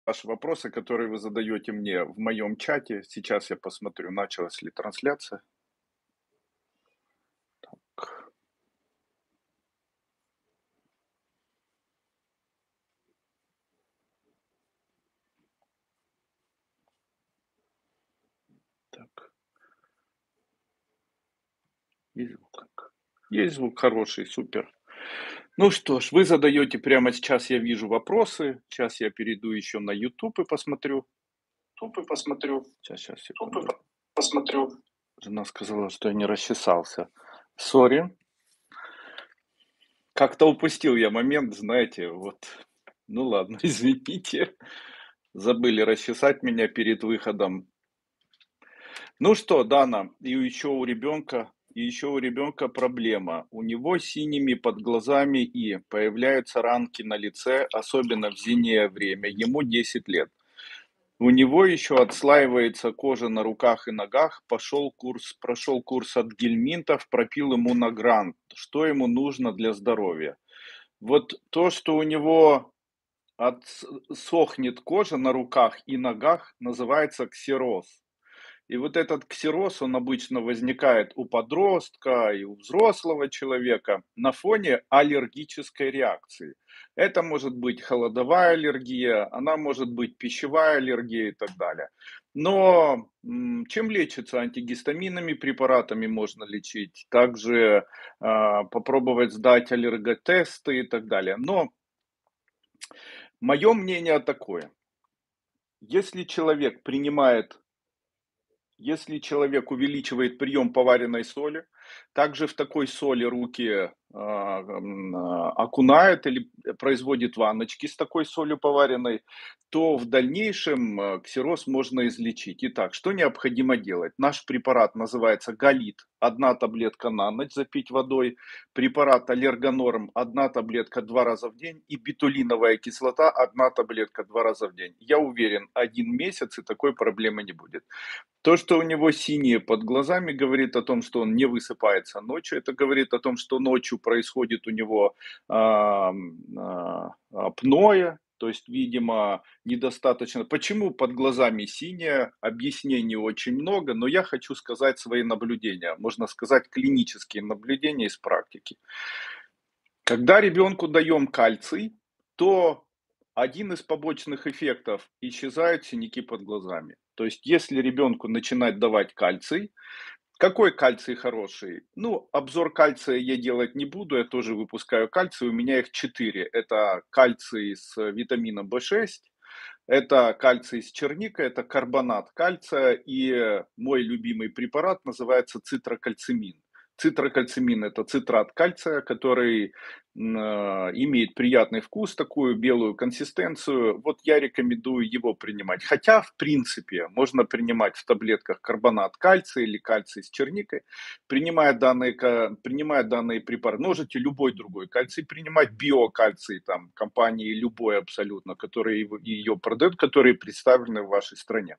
ваши вопросы, которые вы задаете мне в моем чате. Сейчас я посмотрю, началась ли трансляция. Так, так. Есть звук как? Есть звук хороший, супер. Ну что ж, вы задаете прямо сейчас, я вижу вопросы. Сейчас я перейду еще на YouTube и посмотрю. Сейчас, секунду. Жена сказала, что я не расчесался. Сори. Как-то упустил я момент, знаете, вот. Ну ладно, извините. Забыли расчесать меня перед выходом. Ну что, Дана, и еще у ребенка проблема. У него синими под глазами и появляются ранки на лице, особенно в зимнее время. Ему 10 лет. У него еще отслаивается кожа на руках и ногах. Прошел курс от гельминтов, пропил иммуногрант. Что ему нужно для здоровья? Вот то, что у него сохнет кожа на руках и ногах, называется ксероз. И вот этот ксероз, он обычно возникает у подростка и у взрослого человека на фоне аллергической реакции. Это может быть холодовая аллергия, она может быть пищевая аллергия и так далее. Но чем лечится? Антигистаминными препаратами можно лечить, также попробовать сдать аллерготесты и так далее. Но мое мнение такое. Если человек принимает Если человек увеличивает прием поваренной соли, также в такой соли руки окунает или производит ванночки с такой солью поваренной, то в дальнейшем ксероз можно излечить. Итак, что необходимо делать? Наш препарат называется Галит. Одна таблетка на ночь запить водой. Препарат Аллергонорм. Одна таблетка 2 раза в день. И бетулиновая кислота. Одна таблетка 2 раза в день. Я уверен, 1 месяц и такой проблемы не будет. То, что у него синие под глазами, говорит о том, что он не высыпается ночью. Это говорит о том, что ночью происходит у него апноэ, то есть, видимо, недостаточно. Почему под глазами синее? Объяснений очень много, но я хочу сказать свои наблюдения, можно сказать, клинические наблюдения из практики. Когда ребенку даем кальций, то один из побочных эффектов — исчезают синяки под глазами. То есть, если ребенку начинать давать кальций, какой кальций хороший? Ну, обзор кальция я делать не буду, я тоже выпускаю кальций, у меня их 4. Это кальций с витамином В6, это кальций с черникой, это карбонат кальция и мой любимый препарат называется цитрокальцимин. Цитрокальцимин — это цитрат кальция, который имеет приятный вкус, такую белую консистенцию. Вот я рекомендую его принимать. Хотя, в принципе, можно принимать в таблетках карбонат кальция или кальций с черникой. Принимая данные препараты, можете любой другой кальций принимать, биокальций там компании любой абсолютно, которые ее продают, которые представлены в вашей стране.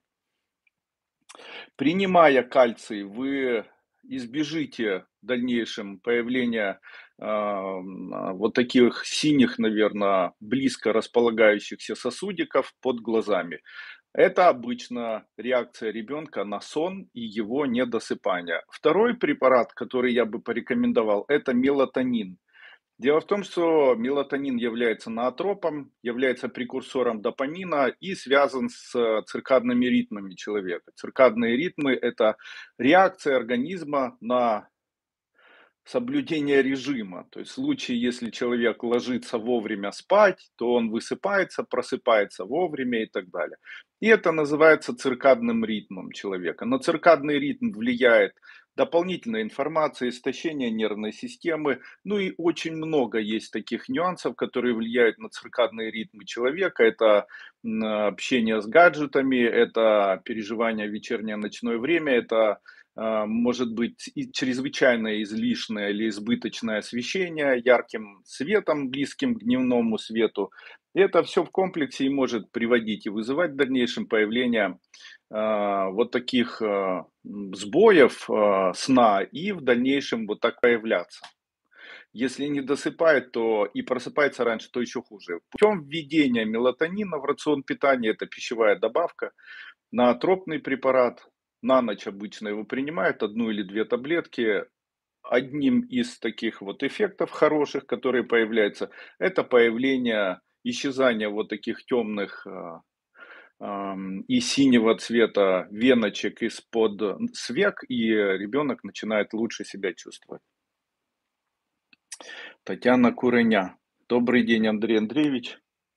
Принимая кальций, вы избежите в дальнейшем появления вот таких синих, наверное, близко располагающихся сосудиков под глазами. Это обычно реакция ребенка на сон и его недосыпание. Второй препарат, который я бы порекомендовал, это мелатонин. Дело в том, что мелатонин является ноотропом, является прекурсором допамина и связан с циркадными ритмами человека. Циркадные ритмы — это реакция организма на соблюдение режима. То есть в случае, если человек ложится вовремя спать, то он высыпается, просыпается вовремя и так далее. И это называется циркадным ритмом человека. На циркадный ритм влияет дополнительная информация, истощение нервной системы. Ну и очень много есть таких нюансов, которые влияют на циркадные ритмы человека. Это общение с гаджетами, это переживание в вечернее ночное время, это может быть и чрезвычайное излишнее или избыточное освещение ярким светом, близким к дневному свету. И это все в комплексе и может приводить и вызывать в дальнейшем появление вот таких сбоев сна и в дальнейшем вот так появляться. Если не досыпает, то и просыпается раньше, то еще хуже. Путем введения мелатонина в рацион питания, это пищевая добавка, наотропный препарат, на ночь обычно его принимают, одну или две таблетки. Одним из таких вот эффектов хороших, которые появляются, это появление, исчезание вот таких темных и синего цвета веночек из-под свек, и ребенок начинает лучше себя чувствовать. Татьяна Куреня. Добрый день, Андрей Андреевич.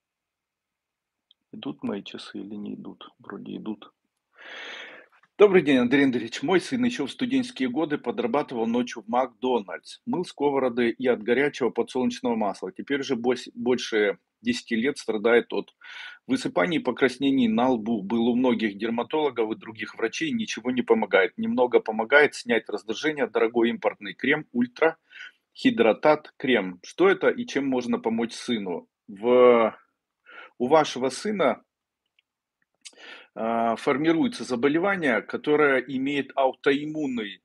Идут мои часы или не идут? Вроде идут. Добрый день, Андрей Андреевич. Мой сын еще в студенческие годы подрабатывал ночью в Макдональдс. Мыл сковороды и от горячего подсолнечного масла. Теперь же больше 10 лет страдает от высыпаний и покраснений на лбу. Был у многих дерматологов и других врачей, ничего не помогает. Немного помогает снять раздражение дорогой импортный крем Ультра Хидратат крем. Что это и чем можно помочь сыну? У вашего сына формируется заболевание, которое имеет аутоиммунный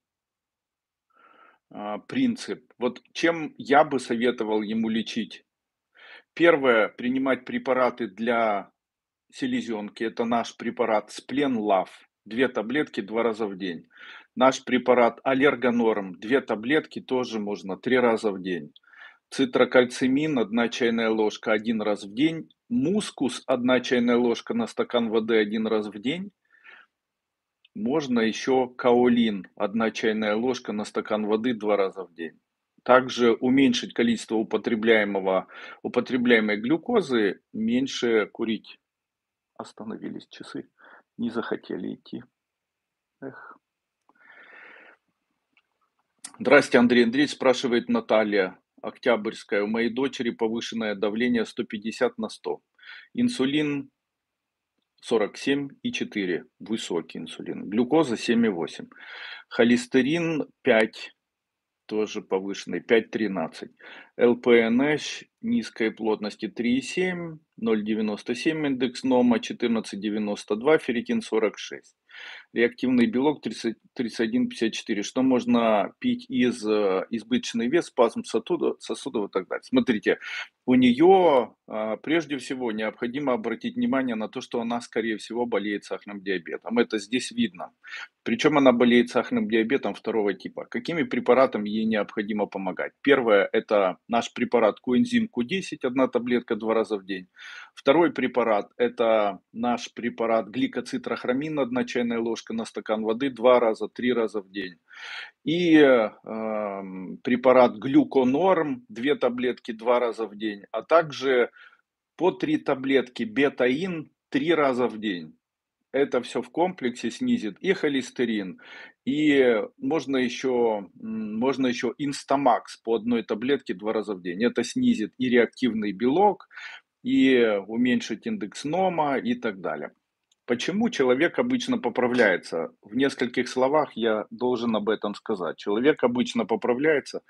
принцип. Вот чем я бы советовал ему лечить? Первое, принимать препараты для селезенки. Это наш препарат Спленлав. 2 таблетки 2 раза в день. Наш препарат Аллергонорм. 2 таблетки тоже можно 3 раза в день. Цитрокальцимин 1 чайная ложка 1 раз в день. Мускус 1 чайная ложка на стакан воды 1 раз в день. Можно еще каолин 1 чайная ложка на стакан воды 2 раза в день. Также уменьшить количество употребляемой глюкозы, меньше курить. Остановились часы, не захотели идти. Эх. Здрасте, Андрей Андреевич, спрашивает Наталья Октябрьская. У моей дочери повышенное давление 150/100. Инсулин 47,4, высокий инсулин. Глюкоза 7,8. Холестерин 5, тоже повышенный, 5,13. ЛПНХ низкой плотности 3,7, 0,97 индекс НОМА, 14,92, ферритин 46. Реактивный белок 31,54. Что можно пить из избыточный вес, спазм сосудов и так далее. Смотрите, у нее прежде всего необходимо обратить внимание на то, что она, скорее всего, болеет сахарным диабетом. Это здесь видно. Причем она болеет сахарным диабетом 2 типа. Какими препаратами ей необходимо помогать? Первое, это наш препарат коэнзим Q10, 1 таблетка 2 раза в день. Второй препарат, это наш препарат гликоцитрохромин, 1 чайная ложка на стакан воды 2 раза, 3 раза в день. И препарат глюконорм, 2 таблетки 2 раза в день, а также по 3 таблетки бетаин 3 раза в день. Это все в комплексе снизит и холестерин, и можно еще Инстамакс по 1 таблетке 2 раза в день. Это снизит и реактивный белок, и уменьшить индекс НОМА и так далее. Почему человек обычно поправляется? В нескольких словах я должен об этом сказать. Человек обычно поправляется.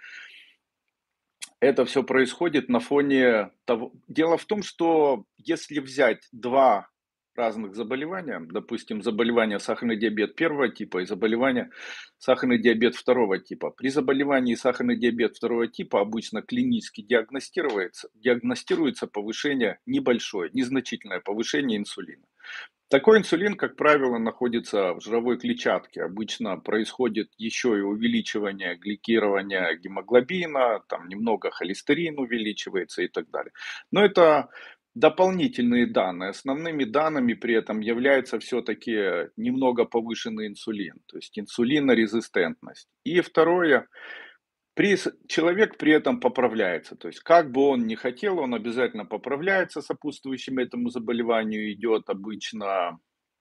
Это все происходит на фоне того. Дело в том, что если взять два разных заболевания, допустим, заболевание сахарный диабет 1 типа и заболевание сахарный диабет 2 типа. При заболевании сахарный диабет 2 типа обычно клинически диагностируется повышение небольшое, незначительное повышение инсулина. Такой инсулин, как правило, находится в жировой клетчатке. Обычно происходит еще и увеличивание гликирования гемоглобина, там немного холестерин увеличивается и так далее. Но это дополнительные данные. Основными данными при этом является все-таки немного повышенный инсулин, то есть инсулинорезистентность. И второе, человек при этом поправляется, то есть как бы он ни хотел, он обязательно поправляется, сопутствующим этому заболеванию идет обычно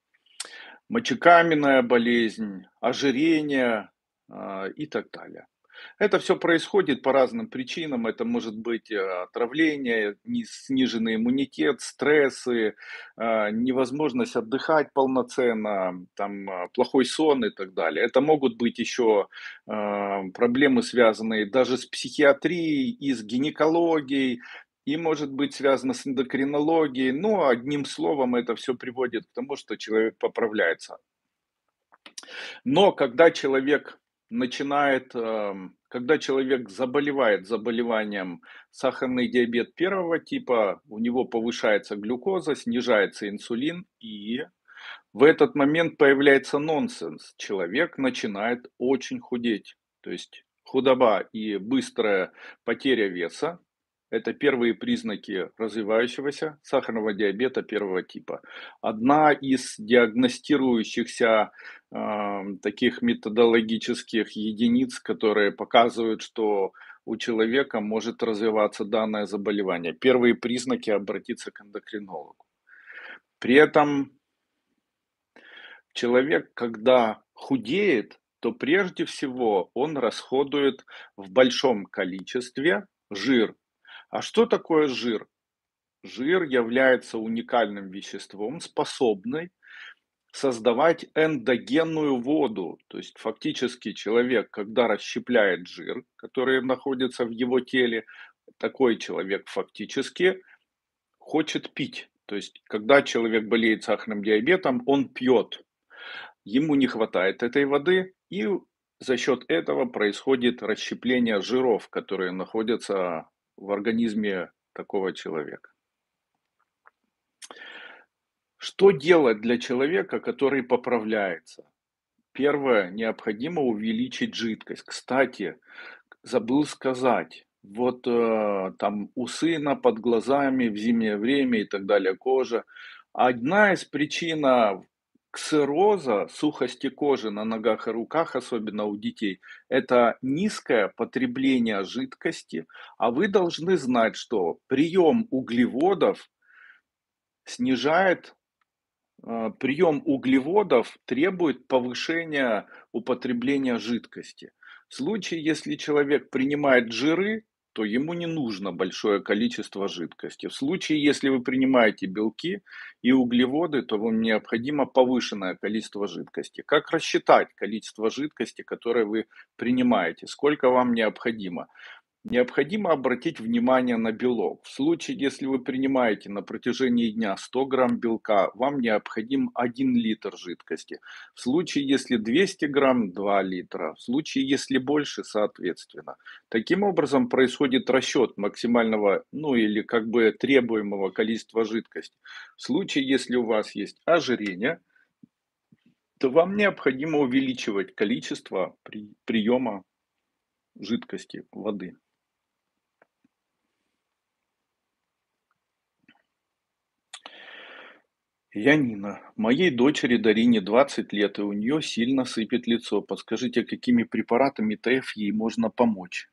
мочекаменная болезнь, ожирение и так далее. Это все происходит по разным причинам. Это может быть отравление, сниженный иммунитет, стрессы, невозможность отдыхать полноценно, там, плохой сон и так далее. Это могут быть еще проблемы, связанные даже с психиатрией и с гинекологией, и может быть связано с эндокринологией. Но одним словом это все приводит к тому, что человек поправляется. Но когда человек начинает, когда человек заболевает заболеванием сахарный диабет первого типа, у него повышается глюкоза, снижается инсулин, и в этот момент появляется нонсенс. Человек начинает очень худеть. То есть худоба и быстрая потеря веса — это первые признаки развивающегося сахарного диабета первого типа. Одна из диагностирующихся таких методологических единиц, которые показывают, что у человека может развиваться данное заболевание. Первые признаки — обратиться к эндокринологу. При этом человек, когда худеет, то прежде всего он расходует в большом количестве жир. А что такое жир? Жир является уникальным веществом, способным создавать эндогенную воду. То есть фактически человек, когда расщепляет жир, который находится в его теле, такой человек фактически хочет пить. То есть когда человек болеет сахарным диабетом, он пьет. Ему не хватает этой воды, и за счет этого происходит расщепление жиров, которые находятся в организме такого человека. Что делать для человека, который поправляется? Первое, необходимо увеличить жидкость. Кстати, забыл сказать, вот там у сына под глазами в зимнее время и так далее, кожа. Одна из причин ксероза, сухости кожи на ногах и руках, особенно у детей, это низкое потребление жидкости. А вы должны знать, что прием углеводов снижает прием углеводов требует повышения употребления жидкости. В случае, если человек принимает жиры, то ему не нужно большое количество жидкости. В случае, если вы принимаете белки и углеводы, то вам необходимо повышенное количество жидкости. Как рассчитать количество жидкости, которое вы принимаете? Сколько вам необходимо? Необходимо обратить внимание на белок. В случае, если вы принимаете на протяжении дня 100 грамм белка, вам необходим 1 литр жидкости. В случае, если 200 грамм — 2 литра. В случае, если больше, соответственно. Таким образом происходит расчет максимального, ну или как бы требуемого количества жидкости. В случае, если у вас есть ожирение, то вам необходимо увеличивать количество приема жидкости, воды. Янина, моей дочери Дарине 20 лет, и у нее сильно сыпет лицо. Подскажите, какими препаратами ТФ ей можно помочь?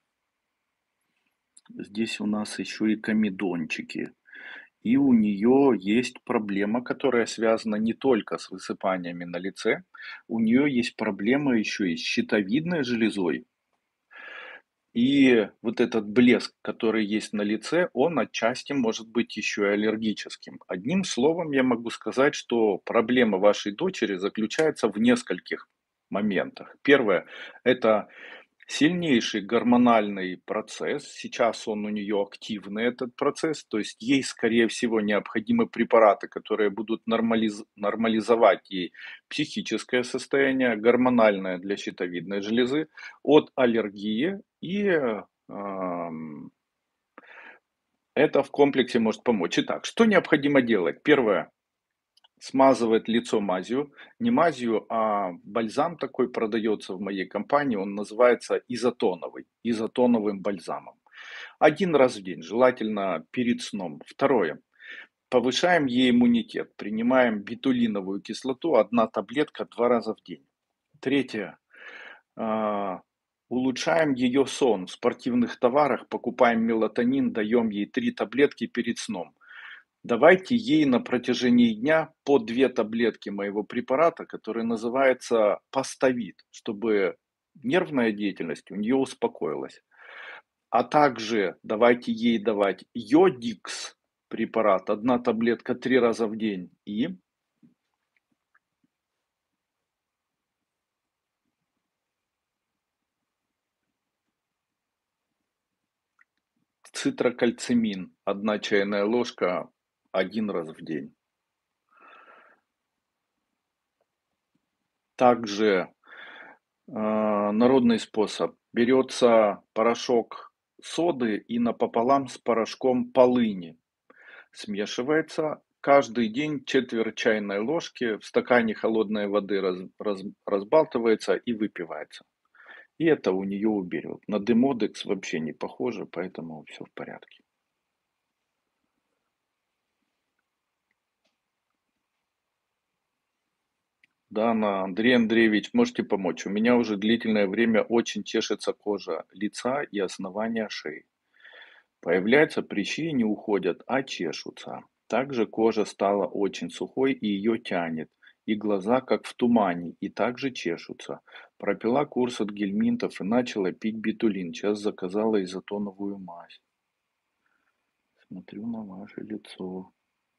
Здесь у нас еще и комедончики. И у нее есть проблема, которая связана не только с высыпаниями на лице. У нее есть проблема еще и с щитовидной железой. И вот этот блеск, который есть на лице, он отчасти может быть еще и аллергическим. Одним словом, я могу сказать, что проблема вашей дочери заключается в нескольких моментах. Первое — это сильнейший гормональный процесс. Сейчас он у нее активный, этот процесс. То есть ей, скорее всего, необходимы препараты, которые будут нормализовать ей психическое состояние, гормональное для щитовидной железы, от аллергии. И это в комплексе может помочь. Итак, что необходимо делать? Первое. Смазывает лицо мазью. Не мазью, а бальзам такой продается в моей компании. Он называется изотоновый. Изотоновым бальзамом. Один раз в день, желательно перед сном. Второе. Повышаем ей иммунитет. Принимаем бетулиновую кислоту. Одна таблетка 2 раза в день. Третье. а, Улучшаем ее сон. В спортивных товарах покупаем мелатонин, даем ей 3 таблетки перед сном. Давайте ей на протяжении дня по 2 таблетки моего препарата, который называется Паставит, чтобы нервная деятельность у нее успокоилась. А также давайте ей давать Йодикс препарат, 1 таблетка 3 раза в день, и цитрокальцимин, 1 чайная ложка 1 раз в день. Также народный способ. Берется порошок соды и напополам с порошком полыни смешивается. Каждый день четверть чайной ложки в стакане холодной воды разбалтывается и выпивается. И это у нее уберет. На Демодекс вообще не похоже, поэтому все в порядке. Да, Андрей Андреевич, можете помочь. У меня уже длительное время очень чешется кожа лица и основания шеи. Появляются прыщи, не уходят, а чешутся. Также кожа стала очень сухой и ее тянет. И глаза как в тумане, и также чешутся. Пропила курс от гельминтов и начала пить битулин. Сейчас заказала изотоновую мазь. Смотрю на ваше лицо.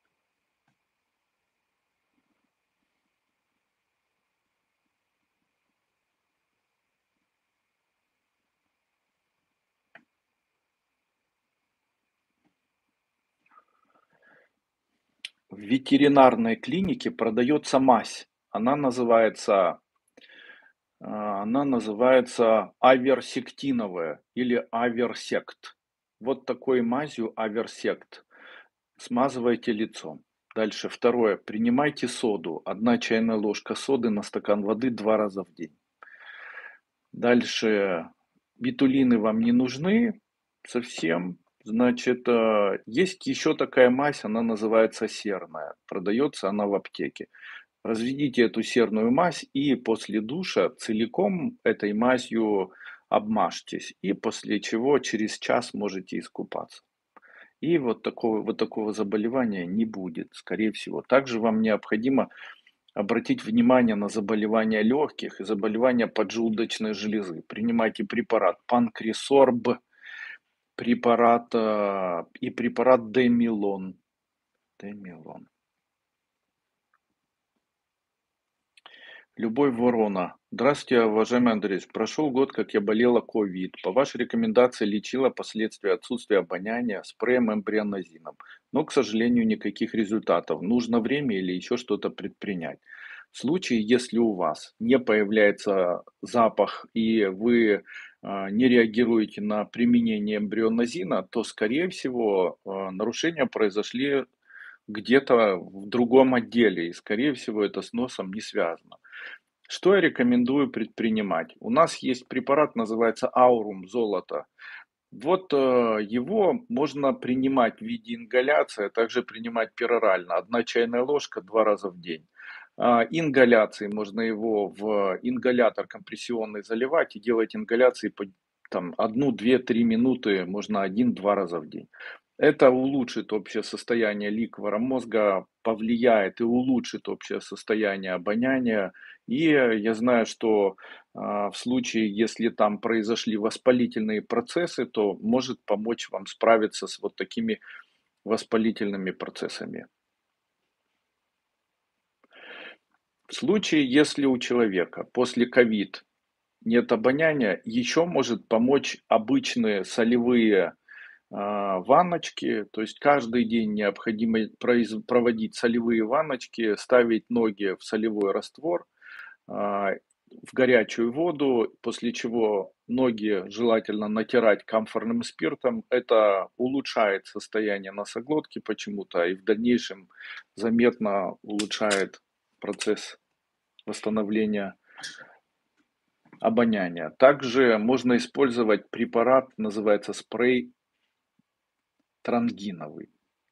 В ветеринарной клинике продается мазь. Она называется аверсектиновая или аверсект. Вот такой мазью аверсект. Смазывайте лицо. Дальше, второе. Принимайте соду. 1 чайная ложка соды на стакан воды 2 раза в день. Дальше, битулины вам не нужны совсем. Значит, есть еще такая мазь, она называется серная. Продается она в аптеке. Разведите эту серную мазь и после душа целиком этой мазью обмажьтесь. И после чего через час можете искупаться. И вот такого заболевания не будет, скорее всего. Также вам необходимо обратить внимание на заболевания легких и заболевания поджелудочной железы. Принимайте препарат Панкресорб, препарат Демилон. Демилон. Любовь Ворона. Здравствуйте, уважаемый Андрей. Прошел год, как я болела ковид. По вашей рекомендации лечила последствия отсутствия обоняния спреем эмбрионазином. Но, к сожалению, никаких результатов. Нужно время или еще что-то предпринять. В случае, если у вас не появляется запах и вы не реагируете на применение эмбрионазина, то, скорее всего, нарушения произошли где-то в другом отделе. И, скорее всего, это с носом не связано. Что я рекомендую предпринимать? У нас есть препарат, называется Аурум золото. Вот его можно принимать в виде ингаляции, а также принимать перорально. 1 чайная ложка 2 раза в день. Ингаляции можно его в ингалятор компрессионный заливать и делать ингаляции по там, 1, 2, 3 минуты, можно 1-2 раза в день. Это улучшит общее состояние ликвора мозга, повлияет и улучшит общее состояние обоняния. И я знаю, что в случае, если там произошли воспалительные процессы, то может помочь вам справиться с вот такими воспалительными процессами. В случае, если у человека после ковид нет обоняния, еще может помочь обычные солевые ванночки. То есть каждый день необходимо проводить солевые ванночки, ставить ноги в солевой раствор, а, в горячую воду, после чего ноги желательно натирать камфорным спиртом. Это улучшает состояние носоглотки почему-то и в дальнейшем заметно улучшает процесс восстановления обоняния. Также можно использовать препарат, называется спрей трангиновый.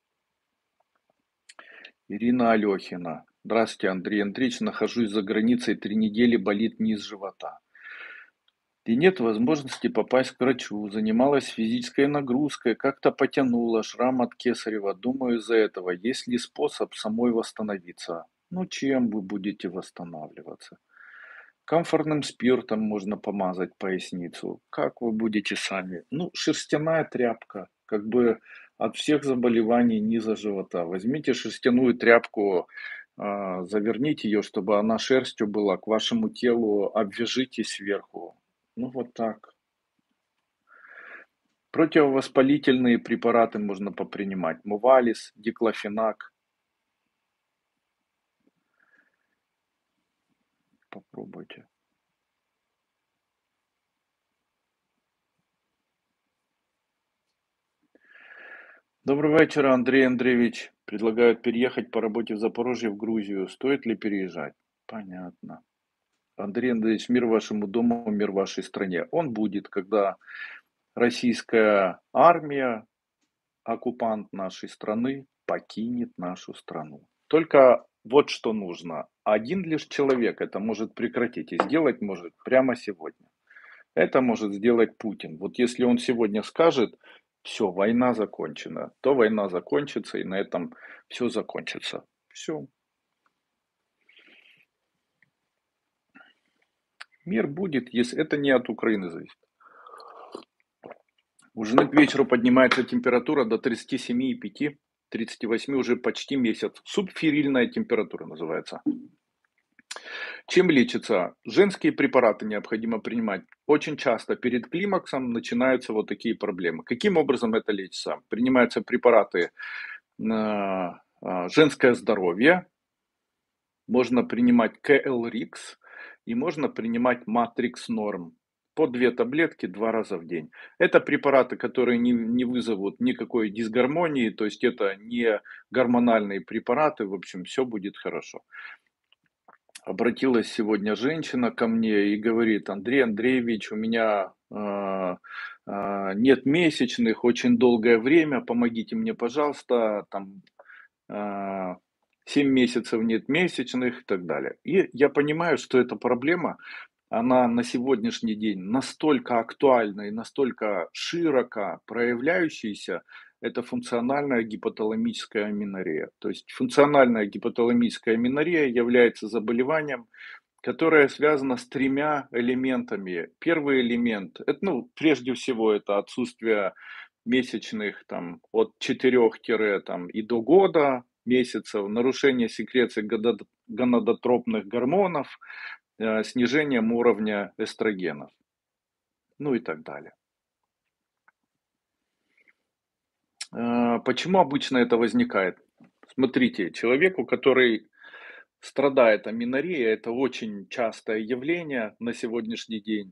Ирина Алехина. Здравствуйте, Андрей Андреевич. Нахожусь за границей, 3 недели болит низ живота. И нет возможности попасть к врачу. Занималась физической нагрузкой, как-то потянула, шрам от кесарева. Думаю, из-за этого есть ли способ самой восстановиться? Ну, чем вы будете восстанавливаться? Комфортным спиртом можно помазать поясницу. Как вы будете сами? Ну, шерстяная тряпка, как бы от всех заболеваний низа живота. Возьмите шерстяную тряпку, заверните ее, чтобы она шерстью была, к вашему телу обвяжите сверху. Ну, вот так. Противовоспалительные препараты можно попринимать. Мувалис, диклофенак. Попробуйте. Доброго вечера, Андрей Андреевич. Предлагают переехать по работе в Запорожье в Грузию. Стоит ли переезжать? Понятно. Андрей Андреевич, мир вашему дому, мир вашей стране. Он будет, когда российская армия, оккупант нашей страны, покинет нашу страну. Только вот что нужно. Один лишь человек это может прекратить и сделать может прямо сегодня. Это может сделать Путин. Вот если он сегодня скажет, все, война закончена, то война закончится, и на этом все закончится. Все. Мир будет, если это не от Украины зависит. Уже к вечеру поднимается температура до 37,5, 38 уже почти месяц. Субферильная температура называется. Чем лечится? Женские препараты необходимо принимать. Очень часто перед климаксом начинаются вот такие проблемы. Каким образом это лечится? Принимаются препараты на женское здоровье, можно принимать КЛРикс и можно принимать Матрикс Норм. По 2 таблетки 2 раза в день. Это препараты, которые не вызовут никакой дисгармонии, то есть это не гормональные препараты, в общем, все будет хорошо. Обратилась сегодня женщина ко мне и говорит: Андрей Андреевич, у меня нет месячных очень долгое время, помогите мне, пожалуйста, там а, 7 месяцев нет месячных и так далее. И я понимаю, что эта проблема, она на сегодняшний день настолько актуальна и настолько широко проявляющаяся, это функциональная гипоталамическая аменорея. То есть функциональная гипоталамическая аменорея является заболеванием, которое связано с тремя элементами. Первый элемент, это, ну, прежде всего, это отсутствие месячных там, от 4 там, и до года месяцев, нарушение секреции гонадотропных гормонов, снижением уровня эстрогенов, ну и так далее. Почему обычно это возникает? Смотрите, человеку, который страдает аменореей, это очень частое явление на сегодняшний день.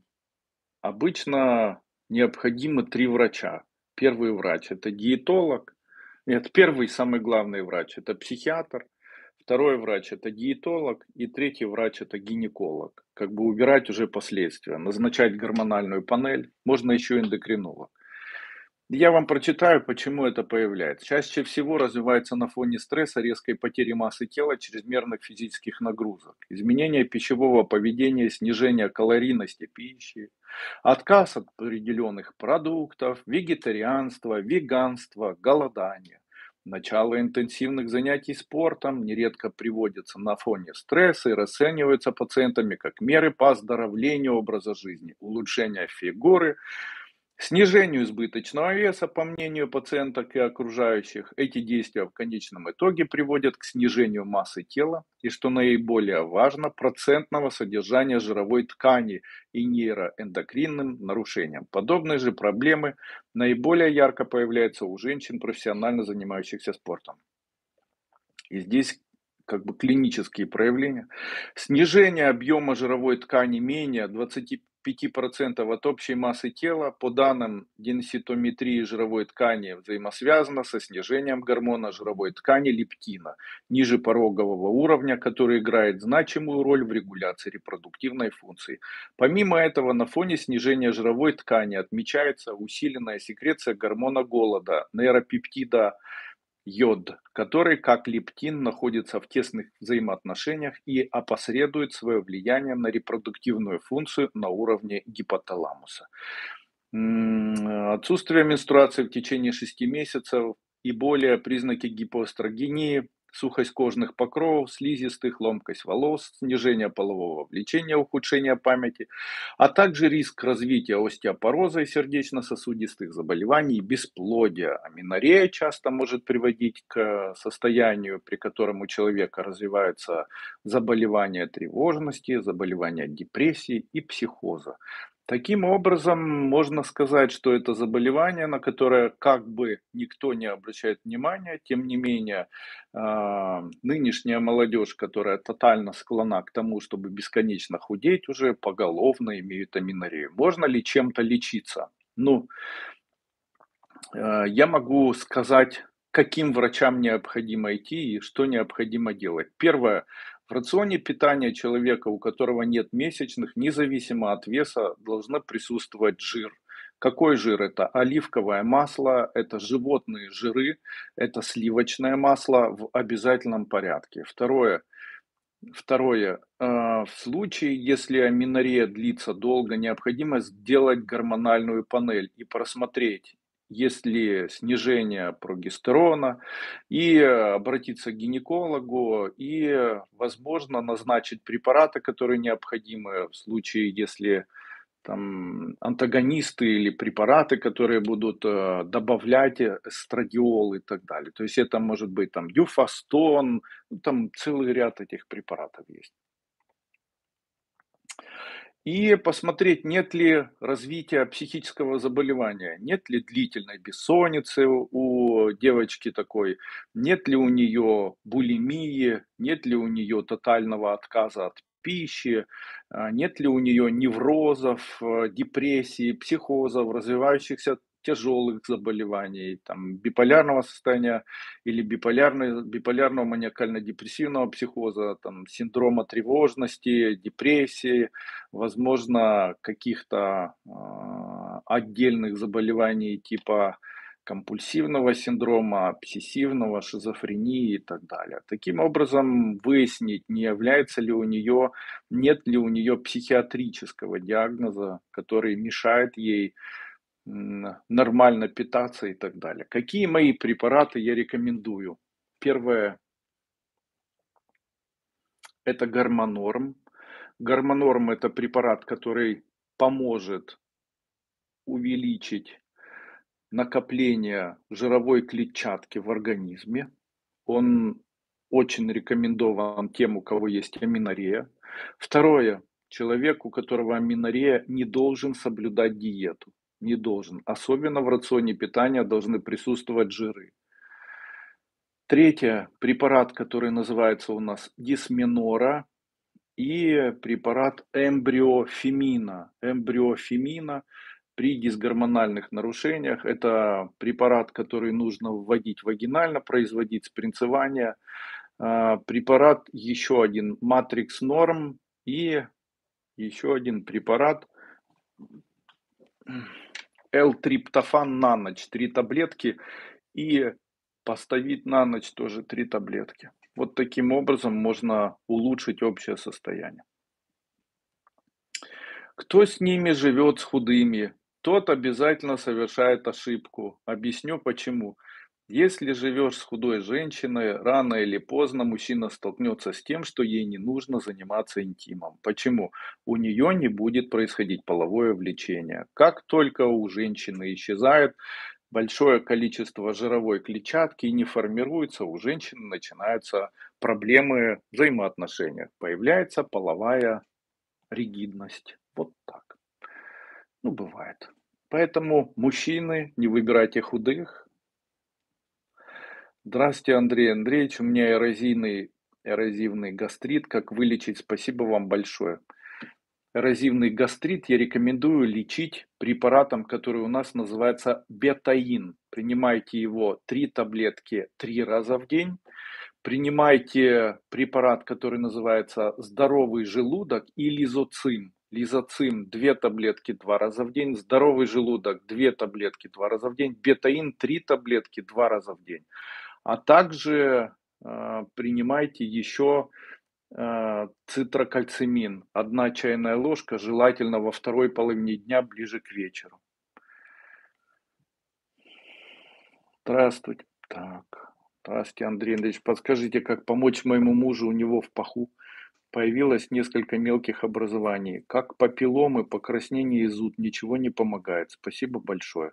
Обычно необходимы 3 врача. Первый врач — это диетолог. Нет, первый, самый главный врач — это психиатр. Второй врач — это диетолог. И третий врач — это гинеколог. Как бы убирать уже последствия, назначать гормональную панель, можно еще эндокринолог. Я вам прочитаю, почему это появляется. Чаще всего развивается на фоне стресса, резкой потери массы тела, чрезмерных физических нагрузок, изменения пищевого поведения, снижение калорийности пищи, отказ от определенных продуктов, вегетарианство, веганство, голодание. Начало интенсивных занятий спортом нередко приводится на фоне стресса и расценивается пациентами как меры по оздоровлению образа жизни, улучшение фигуры, снижению избыточного веса, по мнению пациенток и окружающих. Эти действия в конечном итоге приводят к снижению массы тела и, что наиболее важно, процентного содержания жировой ткани и нейроэндокринным нарушениям. Подобные же проблемы наиболее ярко появляются у женщин, профессионально занимающихся спортом. И здесь как бы клинические проявления. Снижение объема жировой ткани менее 25% от общей массы тела, по данным денситометрии жировой ткани, взаимосвязано со снижением гормона жировой ткани лептина, ниже порогового уровня, который играет значимую роль в регуляции репродуктивной функции. Помимо этого, на фоне снижения жировой ткани отмечается усиленная секреция гормона голода, нейропептида йод, который, как лептин, находится в тесных взаимоотношениях и опосредует свое влияние на репродуктивную функцию на уровне гипоталамуса. Отсутствие менструации в течение 6 месяцев и более, признаки гипоэстрогении, сухость кожных покровов, слизистых, ломкость волос, снижение полового влечения, ухудшение памяти, а также риск развития остеопороза и сердечно-сосудистых заболеваний, бесплодия. Аменорея часто может приводить к состоянию, при котором у человека развиваются заболевания тревожности, заболевания депрессии и психоза. Таким образом, можно сказать, что это заболевание, на которое как бы никто не обращает внимания, тем не менее, нынешняя молодежь, которая тотально склонна к тому, чтобы бесконечно худеть, уже поголовно имеют аменорею. Можно ли чем-то лечиться? Ну, Я могу сказать, каким врачам необходимо идти и что необходимо делать. Первое. В рационе питания человека, у которого нет месячных, независимо от веса, должно присутствовать жир. Какой жир? Это оливковое масло, это животные жиры, это сливочное масло в обязательном порядке. Второе. В случае, если аменорея длится долго, необходимо сделать гормональную панель и просмотреть, есть ли снижение прогестерона, и обратиться к гинекологу, и, возможно, назначить препараты, которые необходимы в случае, если там антагонисты или препараты, которые будут добавлять эстрадиол и так далее. То есть это может быть там дюфастон, ну, там целый ряд этих препаратов есть. И посмотреть, нет ли развития психического заболевания, нет ли длительной бессонницы у девочки такой, нет ли у нее булимии, нет ли у нее тотального отказа от пищи, нет ли у нее неврозов, депрессии, психозов, развивающихся тяжелых заболеваний, там, биполярного состояния или биполярного маниакально-депрессивного психоза, там, синдрома тревожности, депрессии, возможно, каких-то отдельных заболеваний типа компульсивного синдрома, обсессивного, шизофрении и так далее. Таким образом, выяснить, не является ли у нее, нет ли у нее психиатрического диагноза, который мешает ей нормально питаться и так далее. Какие мои препараты я рекомендую? Первое – это гормонорм. Гормонорм – это препарат, который поможет увеличить накопление жировой клетчатки в организме. Он очень рекомендован тем, у кого есть аменорея. Второе. Человек, у которого аменорея, не должен соблюдать диету. Не должен. Особенно в рационе питания должны присутствовать жиры. Третье. Препарат, который называется у нас дисменора, и препарат эмбриофемина. Эмбриофемина при дисгормональных нарушениях. Это препарат, который нужно вводить вагинально, производить спринцевание. Препарат еще один Матрикс Норм и еще один препарат L-триптофан на ночь. 3 таблетки и поставить на ночь тоже 3 таблетки. Вот таким образом можно улучшить общее состояние. Кто с ними живет, с худыми, тот обязательно совершает ошибку. Объясню почему. Если живешь с худой женщиной, рано или поздно мужчина столкнется с тем, что ей не нужно заниматься интимом. Почему? У нее не будет происходить половое влечение. Как только у женщины исчезает большое количество жировой клетчатки и не формируется, у женщины начинаются проблемы в взаимоотношениях. Появляется половая ригидность. Вот так. Ну, бывает. Поэтому, мужчины, не выбирайте худых. Здравствуйте, Андрей Андреевич. У меня эрозивный гастрит. Как вылечить? Спасибо вам большое. Эрозивный гастрит я рекомендую лечить препаратом, который у нас называется бетаин. Принимайте его 3 таблетки 3 раза в день. Принимайте препарат, который называется здоровый желудок и лизоцим. Лизоцим 2 таблетки 2 раза в день, здоровый желудок 2 таблетки 2 раза в день, бетаин 3 таблетки 2 раза в день. А также принимайте еще цитрокальцимин. 1 чайная ложка, желательно во второй половине дня, ближе к вечеру. Здравствуйте. Так. Здравствуйте, Андрей Андреевич. Подскажите, как помочь моему мужу? У него в паху появилось несколько мелких образований. Как папилломы, покраснение и зуд. Ничего не помогает. Спасибо большое.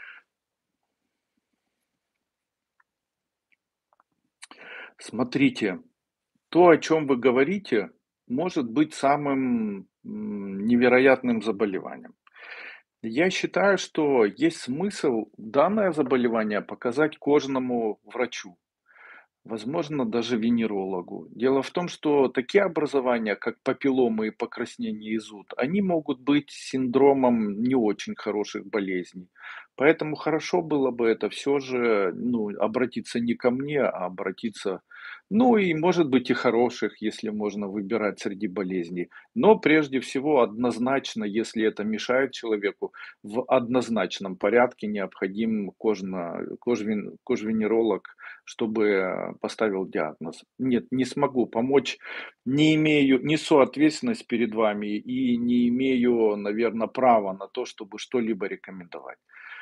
Смотрите, то, о чем вы говорите, может быть самым невероятным заболеванием. Я считаю, что есть смысл данное заболевание показать кожному врачу. Возможно, даже венерологу. Дело в том, что такие образования, как папилломы и покраснение и зуд, они могут быть синдромом не очень хороших болезней. Поэтому хорошо было бы это все же, ну, обратиться не ко мне, а обратиться, ну, и, может быть, и хороших, если можно выбирать среди болезней. Но прежде всего, однозначно, если это мешает человеку, в однозначном порядке необходим кожвенеролог, чтобы поставил диагноз. Нет, не смогу помочь, не имею, несу ответственность перед вами и не имею, наверное, права на то, чтобы что-либо рекомендовать.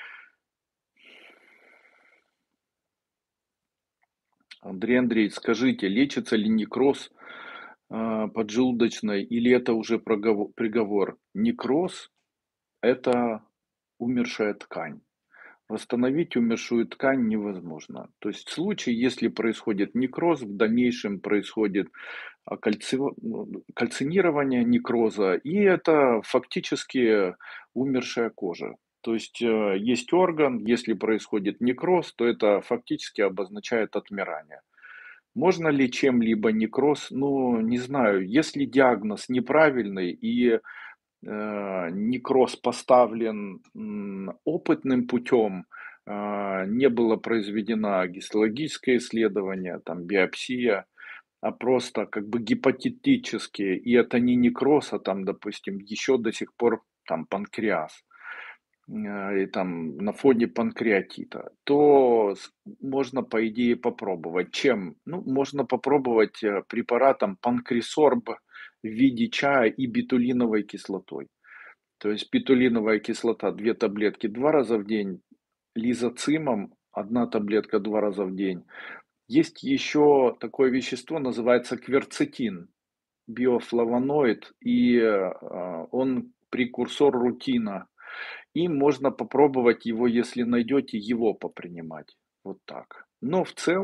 Андрей Андреевич, скажите, лечится ли некроз поджелудочной или это уже приговор? Некроз– это умершая ткань. Восстановить умершую ткань невозможно. То есть в случае, если происходит некроз, в дальнейшем происходит кальцинирование некроза, и это фактически умершая кожа. То есть есть орган, если происходит некроз, то это фактически обозначает отмирание. Можно ли чем-либо некроз? Ну, не знаю. Если диагноз неправильный и некроз поставлен опытным путем, не было произведено гистологическое исследование, там, биопсия, а просто как бы гипотетически, и это не некроз, а там, допустим, еще до сих пор там панкреас, и там на фоне панкреатита, то можно, по идее, попробовать. Чем? Ну, можно попробовать препаратом панкресорб в виде чая и бетулиновой кислотой. То есть бетулиновая кислота 2 таблетки 2 раза в день, лизоцимом 1 таблетка 2 раза в день. Есть еще такое вещество, называется кверцетин, биофлавоноид, и он прекурсор рутина. И можно попробовать его, если найдете, его попринимать. Вот так. Но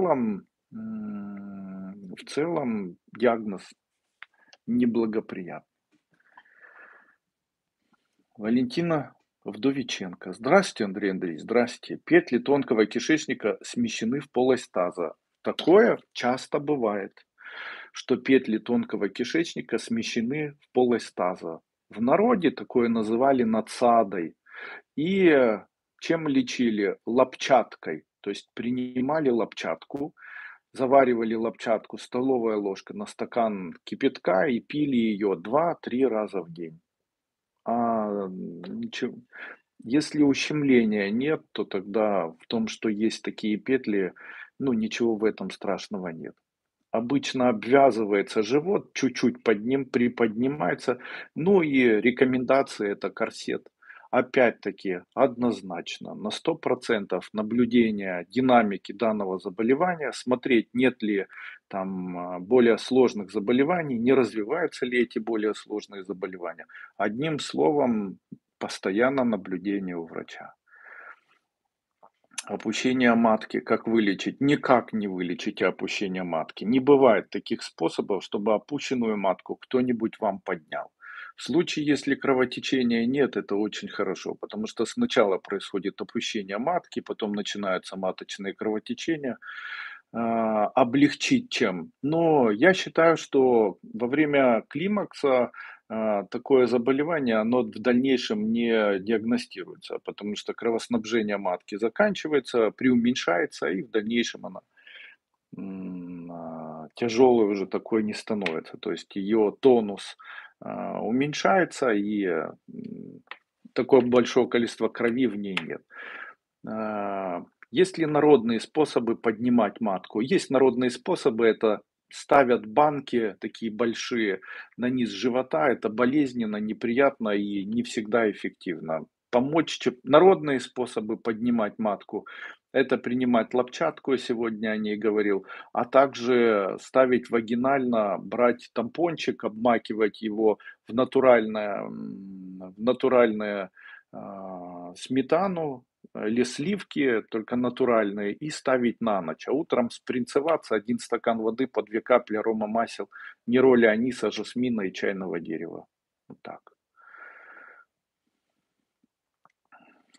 в целом диагноз неблагоприятный. Валентина Вдовиченко. Здравствуйте, Андрей Андреевич, здравствуйте. Петли тонкого кишечника смещены в полость таза. Такое часто бывает, что петли тонкого кишечника смещены в полость таза. В народе такое называли надсадой. И чем лечили? Лопчаткой. То есть принимали лопчатку, заваривали лопчатку столовая ложка на стакан кипятка и пили ее 2-3 раза в день. Ничего. Если ущемления нет, то тогда в том, что есть такие петли, ну, ничего в этом страшного нет. Обычно обвязывается живот, чуть-чуть под ним приподнимается, ну и рекомендации это корсет. Опять-таки, однозначно, на 100% наблюдения динамики данного заболевания, смотреть, нет ли там более сложных заболеваний, не развиваются ли эти более сложные заболевания. Одним словом, постоянно наблюдение у врача. Опущение матки, как вылечить? Никак не вылечите опущение матки. Не бывает таких способов, чтобы опущенную матку кто-нибудь вам поднял. В случае, если кровотечения нет, это очень хорошо, потому что сначала происходит опущение матки, потом начинаются маточные кровотечения. Облегчить чем? Но я считаю, что во время климакса такое заболевание, оно в дальнейшем не диагностируется, потому что кровоснабжение матки заканчивается, преуменьшается, и в дальнейшем она тяжелой уже такой не становится. То есть ее тонус уменьшается, и такое большое количество крови в ней нет. Есть ли народные способы поднимать матку? Есть народные способы, это ставят банки такие большие на низ живота, это болезненно, неприятно и не всегда эффективно. Народные способы поднимать матку– это принимать лопчатку, я сегодня о ней говорил, а также ставить вагинально, брать тампончик, обмакивать его в натуральное сметану, или сливки, только натуральные, и ставить на ночь. А утром спринцеваться 1 стакан воды по 2 капли аромамасел, нероли аниса, жасмина и чайного дерева. Вот так.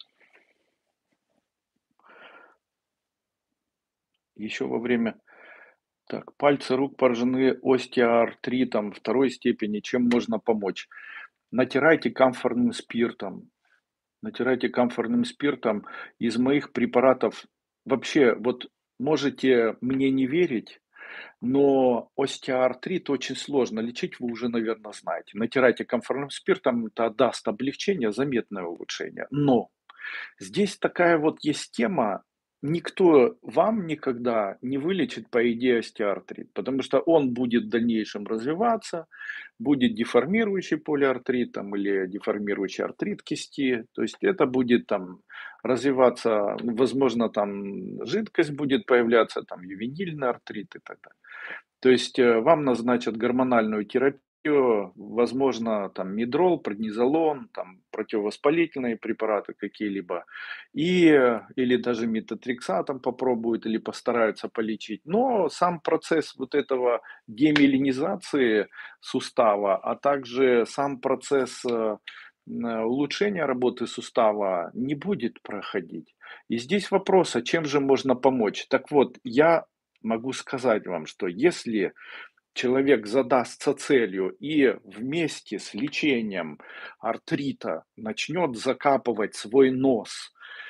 Еще во время Так, пальцы рук поражены остеоартритом второй степени. Чем можно помочь? Натирайте камфорным спиртом. Натирайте камфорным спиртом. Из моих препаратов вообще, вот можете мне не верить, но остеоартрит очень сложно лечить, вы уже, наверное, знаете. Натирайте камфорным спиртом, это даст облегчение, заметное улучшение. Но здесь такая вот есть тема, никто вам никогда не вылечит, по идее, остеоартрит, потому что он будет в дальнейшем развиваться, будет деформирующий полиартрит там, или деформирующий артрит кисти, то есть это будет там развиваться, возможно, там жидкость будет появляться, там ювенильный артрит и так далее. То есть, вам назначат гормональную терапию, возможно, там мидрол, преднизолон, там противовоспалительные препараты какие-либо, или даже метотрексатом попробуют, или постараются полечить. Но сам процесс вот этого демиелинизации сустава, а также сам процесс, улучшения работы сустава не будет проходить. И здесь вопрос, а чем же можно помочь? Так вот, я могу сказать вам, что если человек задастся целью и вместе с лечением артрита начнет закапывать свой нос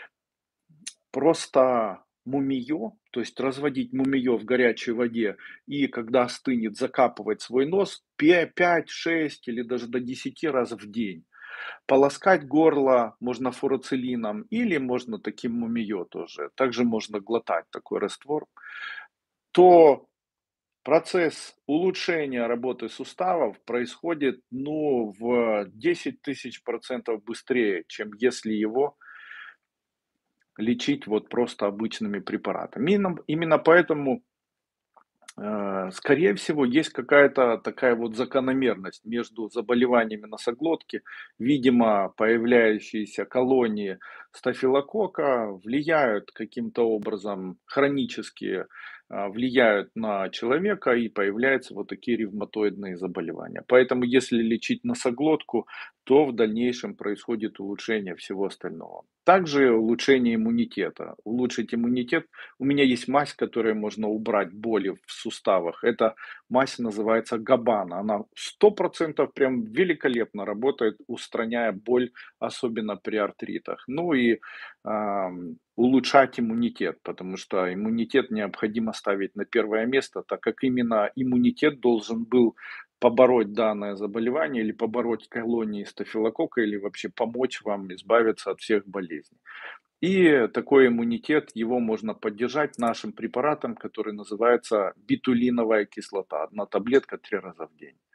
просто мумиё, то есть разводить мумиё в горячей воде и когда остынет, закапывать свой нос 5, 6 или даже до 10 раз в день. Полоскать горло можно фурацилином или можно таким мумиё тоже. Также можно глотать такой раствор. То процесс улучшения работы суставов происходит, ну, в 10 000% быстрее, чем если его лечить вот просто обычными препаратами. Именно поэтому, скорее всего, есть какая-то такая вот закономерность между заболеваниями носоглотки. Видимо, появляющиеся колонии стафилококка влияют каким-то образом хронически, влияют на человека и появляются вот такие ревматоидные заболевания. Поэтому если лечить носоглотку, то в дальнейшем происходит улучшение всего остального. Также улучшение иммунитета. Улучшить иммунитет. У меня есть мазь, которой можно убрать боли в суставах. Эта мазь называется Габана. Она 100% прям великолепно работает, устраняя боль, особенно при артритах. Ну и улучшать иммунитет, потому что иммунитет необходимо ставить на первое место, так как именно иммунитет должен был побороть данное заболевание или побороть колонии стафилококка или вообще помочь вам избавиться от всех болезней. И такой иммунитет, его можно поддержать нашим препаратом, который называется битулиновая кислота. Одна таблетка 3 раза в день.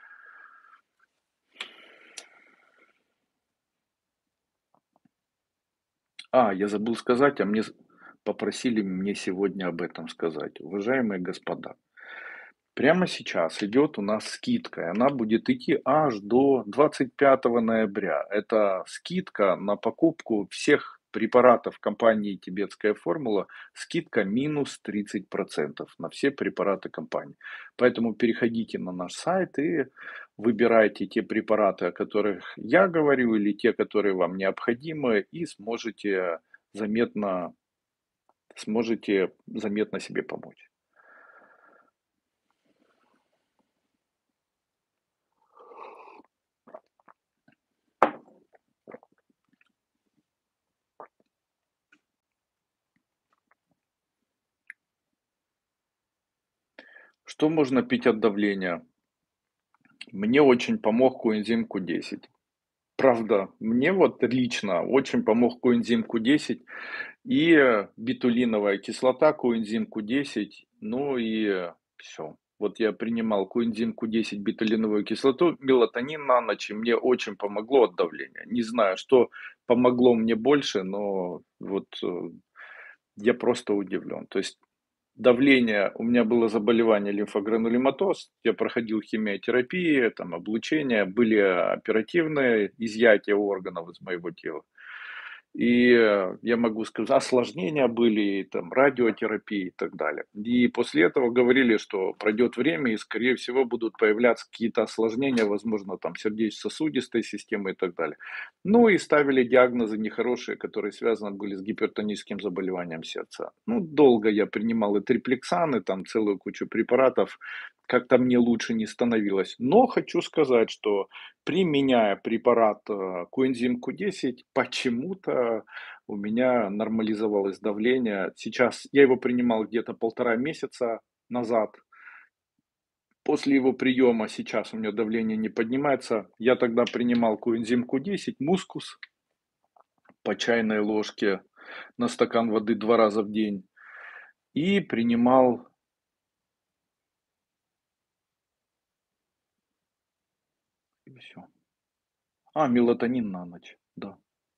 Я забыл сказать, попросили мне сегодня об этом сказать. Уважаемые господа, прямо сейчас идет у нас скидка, и она будет идти аж до 25 ноября. Это скидка на покупку всех препаратов компании «Тибетская формула», скидка минус 30% на все препараты компании. Поэтому переходите на наш сайт и выбирайте те препараты, о которых я говорю, или те, которые вам необходимы, и заметно, сможете заметно себе помочь. Что можно пить от давления? Мне очень помог коэнзим Q10. Правда, мне вот лично очень помог коэнзим Q10 и битулиновая кислота, коэнзим Q10, ну и все. Вот я принимал коэнзим Q10, битулиновую кислоту, мелатонин на ночь, и мне очень помогло от давления. Не знаю, что помогло мне больше, но вот я просто удивлен. То есть давление, у меня было заболевание лимфогранулематоз, я проходил химиотерапии, там, облучение, были оперативные изъятия органов из моего тела. И я могу сказать, осложнения были, и там радиотерапия и так далее. И после этого говорили, что пройдет время, и, скорее всего, будут появляться какие-то осложнения, возможно, там сердечно-сосудистой системы и так далее. Ну и ставили диагнозы нехорошие, которые связаны были с гипертоническим заболеванием сердца. Ну, долго я принимал и триплексан, и там целую кучу препаратов, как-то мне лучше не становилось. Но хочу сказать, что применяя препарат коэнзим Q10, почему-то у меня нормализовалось давление. Сейчас я его принимал где-то 1,5 месяца назад. После его приема сейчас у меня давление не поднимается. Я тогда принимал коэнзим Q10, мускус по чайной ложке на стакан воды 2 раза в день. И принимал, и всё. Мелатонин на ночь, да.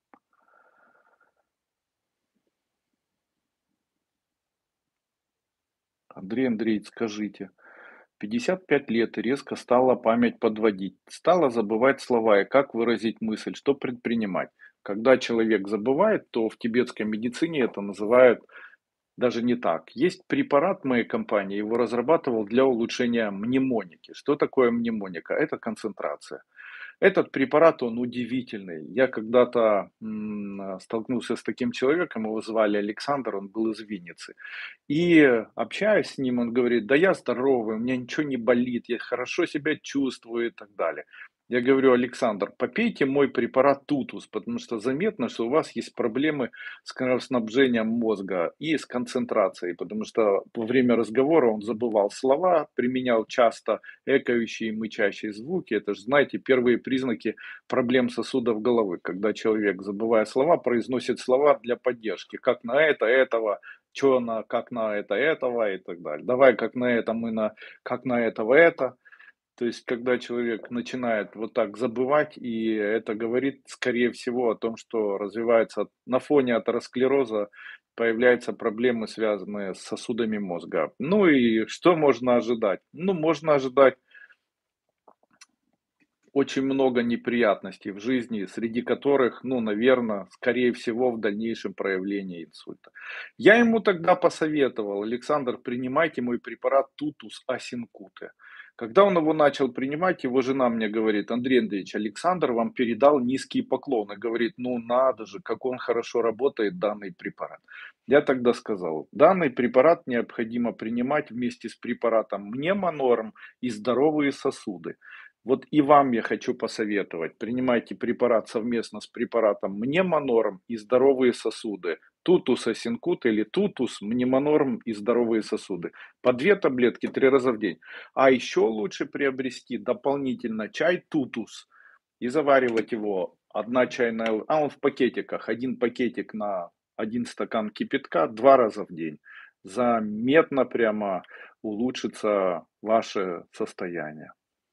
Андрей Андреевич, скажите, 55 лет и резко стала память подводить, стала забывать слова и как выразить мысль, что предпринимать. Когда человек забывает, то в тибетской медицине это называют даже не так. Есть препарат моей компании, его разрабатывал для улучшения мнемоники. Что такое мнемоника? Это концентрация. Этот препарат, он удивительный. Я когда-то столкнулся с таким человеком, его звали Александр, он был из Винницы. И общаясь с ним, он говорит: да я здоровый, у меня ничего не болит, я хорошо себя чувствую и так далее. Я говорю: Александр, попейте мой препарат Тутус, потому что заметно, что у вас есть проблемы с кровоснабжением мозга и с концентрацией, потому что во время разговора он забывал слова, применял часто экающие и мычащие звуки. Это же, знаете, первые признаки проблем сосудов головы, когда человек, забывая слова, произносит слова для поддержки, как на это, этого, чё на, как на это, этого и так далее. Давай как на это, мы на, как на этого, это. То есть, когда человек начинает вот так забывать, и это говорит, скорее всего, о том, что развивается на фоне атеросклероза, появляются проблемы, связанные с сосудами мозга. Ну и что можно ожидать? Ну, можно ожидать очень много неприятностей в жизни, среди которых, ну, наверное, скорее всего, в дальнейшем проявление инсульта. Я ему тогда посоветовал: Александр, принимайте мой препарат Тутус Асинкуте. Когда он его начал принимать, его жена мне говорит: Андрей Андреевич, Александр вам передал низкие поклоны. Говорит: ну надо же, как он хорошо работает, данный препарат. Я тогда сказал: данный препарат необходимо принимать вместе с препаратом Мнемонорм и здоровые сосуды. Вот и вам я хочу посоветовать: принимайте препарат совместно с препаратом Мнемонорм и здоровые сосуды. Тутус Асинкут или Тутус, Мнемонорм и здоровые сосуды. По 2 таблетки 3 раза в день. А еще лучше приобрести дополнительно чай Тутус и заваривать его. Он в пакетиках, 1 пакетик на 1 стакан кипятка 2 раза в день. Заметно прямо улучшится ваше состояние.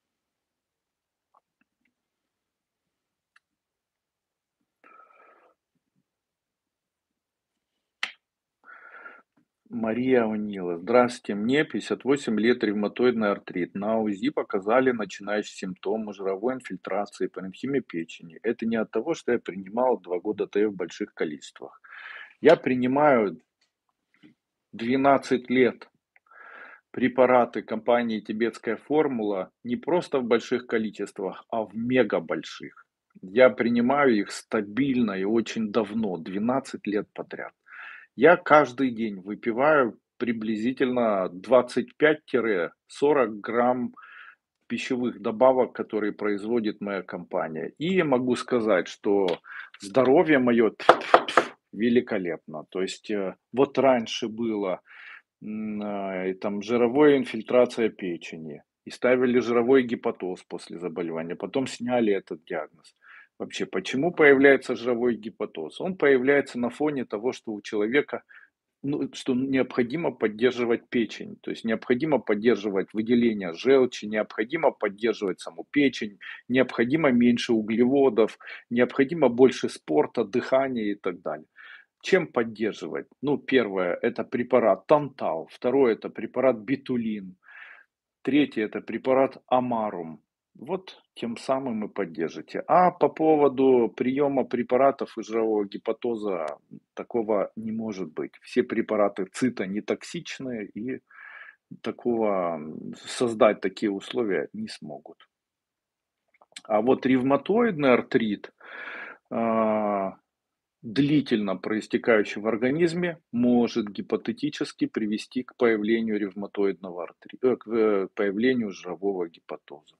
Мария Онила. Здравствуйте, мне 58 лет, ревматоидный артрит. На УЗИ показали начинающие симптомы жировой инфильтрации, паренхимия печени. Это не от того, что я принимал 2 года ТФ в больших количествах. Я принимаю 12 лет препараты компании «Тибетская формула» не просто в больших количествах, а в мега больших. Я принимаю их стабильно и очень давно, 12 лет подряд. Я каждый день выпиваю приблизительно 25-40 грамм пищевых добавок, которые производит моя компания. И могу сказать, что здоровье мое великолепно. То есть вот раньше было и там жировая инфильтрация печени, и ставили жировой гепатоз после заболевания, потом сняли этот диагноз. Вообще, почему появляется жировой гепатоз? Он появляется на фоне того, что у человека, ну, что необходимо поддерживать печень, то есть необходимо поддерживать выделение желчи, необходимо поддерживать саму печень, необходимо меньше углеводов, необходимо больше спорта, дыхания и так далее. Чем поддерживать? Ну, первое – это препарат Тантал, второе – это препарат Битулин, третье – это препарат Амарум. Вот тем самым и поддержите. А по поводу приема препаратов и жирового гепатоза, такого не может быть. Все препараты цита не токсичные и такого создать такие условия не смогут. А вот ревматоидный артрит, а, длительно проистекающий в организме, может гипотетически привести к появлению ревматоидного артрита, к появлению жирового гепатоза.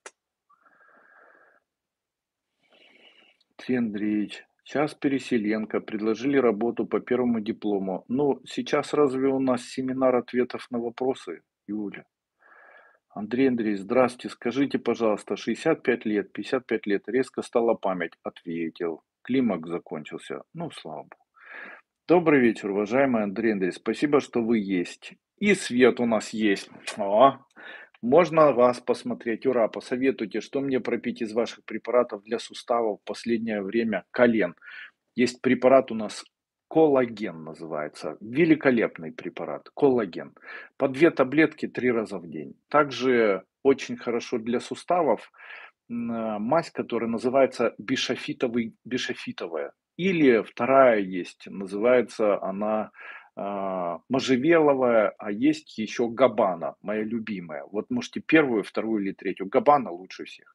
Алексей Андреевич, сейчас Переселенко, предложили работу по первому диплому. Ну, сейчас разве у нас семинар ответов на вопросы, Юля? Андрей Андреевич, здравствуйте, скажите, пожалуйста, 65 лет, 55 лет, резко стала память, ответил. Климакс закончился. Ну, слава богу. Добрый вечер, уважаемый Андрей Андреевич, спасибо, что вы есть. И свет у нас есть. О, можно вас посмотреть. Ура, посоветуйте, что мне пропить из ваших препаратов для суставов в последнее время колен. Есть препарат у нас, коллаген называется. Великолепный препарат, коллаген. По 2 таблетки 3 раза в день. Также очень хорошо для суставов мазь, которая называется бишофитовая. Или вторая есть, называется она можжевеловая, а есть еще габана, моя любимая. Вот можете первую, вторую или третью. Габана лучше всех.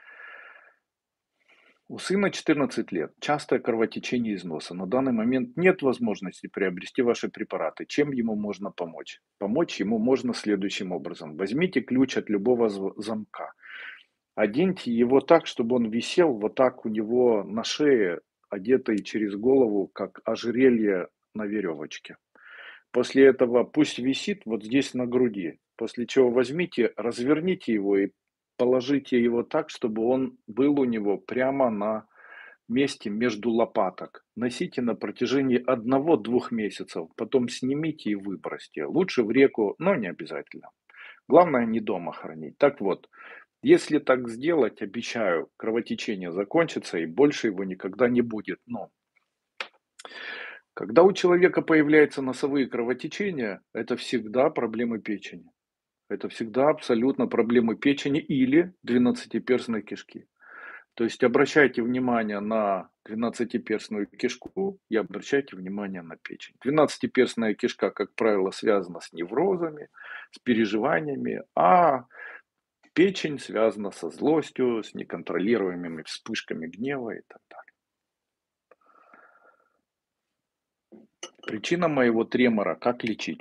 У сына 14 лет. Частое кровотечение из носа. На данный момент нет возможности приобрести ваши препараты. Чем ему можно помочь? Помочь ему можно следующим образом. Возьмите ключ от любого замка. Оденьте его так, чтобы он висел вот так у него на шее, одетый через голову, как ожерелье на веревочке. После этого пусть висит вот здесь на груди. После чего возьмите, разверните его и положите его так, чтобы он был у него прямо на месте между лопаток. Носите на протяжении 1-2 месяцев, потом снимите и выбросьте. Лучше в реку, но не обязательно. Главное не дома хранить. Так вот, если так сделать, обещаю, кровотечение закончится и больше его никогда не будет. Но когда у человека появляются носовые кровотечения, это всегда проблемы печени. Это всегда абсолютно проблемы печени или двенадцатиперстной кишки. То есть обращайте внимание на двенадцатиперстную кишку и обращайте внимание на печень. Двенадцатиперстная кишка, как правило, связана с неврозами, с переживаниями, а печень связана со злостью, с неконтролируемыми вспышками гнева и так далее. Причина моего тремора, как лечить?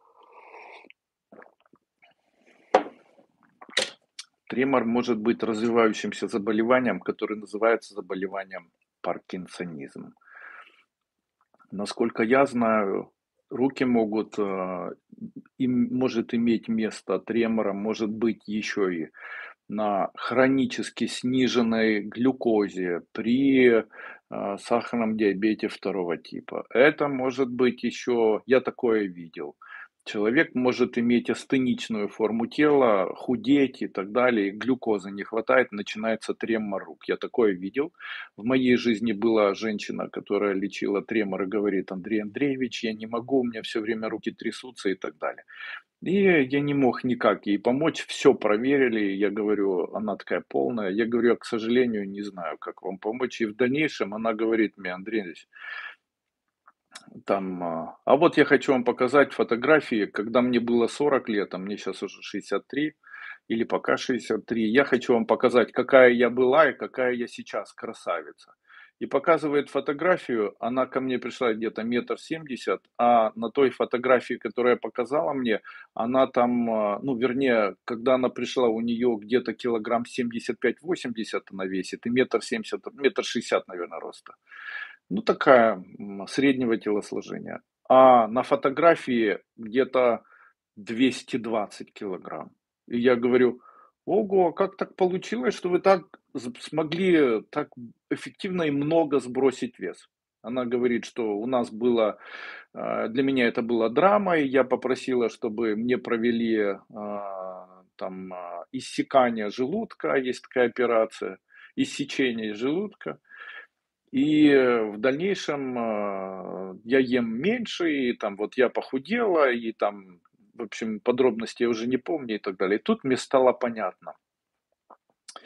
Тремор может быть развивающимся заболеванием, которое называется заболеванием паркинсонизм. Насколько я знаю, руки могут, может иметь место тремора, может быть еще и на хронически сниженной глюкозе при сахарном диабете второго типа. Это может быть еще, я такое видел. Человек может иметь астеничную форму тела, худеть и так далее, и глюкозы не хватает, начинается тремор рук. Я такое видел. В моей жизни была женщина, которая лечила тремор и говорит: Андрей Андреевич, я не могу, у меня все время руки трясутся и так далее. И я не мог никак ей помочь, все проверили. Я говорю, она такая полная. Я говорю: "Я, к сожалению, не знаю, как вам помочь". И в дальнейшем она говорит мне: Андрей Андреевич, там, а вот я хочу вам показать фотографии, когда мне было 40 лет, а мне сейчас уже 63 или пока 63. Я хочу вам показать, какая я была и какая я сейчас красавица. И показывает фотографию, она ко мне пришла где-то 1,70 м, а на той фотографии, которая показала мне, она там, ну, вернее, когда она пришла, у нее где-то килограмм 75-80 она весит, и 1,70 м, 1,60 м, наверное, роста. Ну, такая, среднего телосложения. А на фотографии где-то 220 килограмм. И я говорю: ого, а как так получилось, что вы так смогли так эффективно и много сбросить вес? Она говорит, что у нас было, для меня это было драмой. Я попросила, чтобы мне провели там иссякание желудка, есть такая операция, иссечение желудка. И в дальнейшем я ем меньше, и там вот я похудела, и там, в общем, подробностей я уже не помню и так далее. И тут мне стало понятно.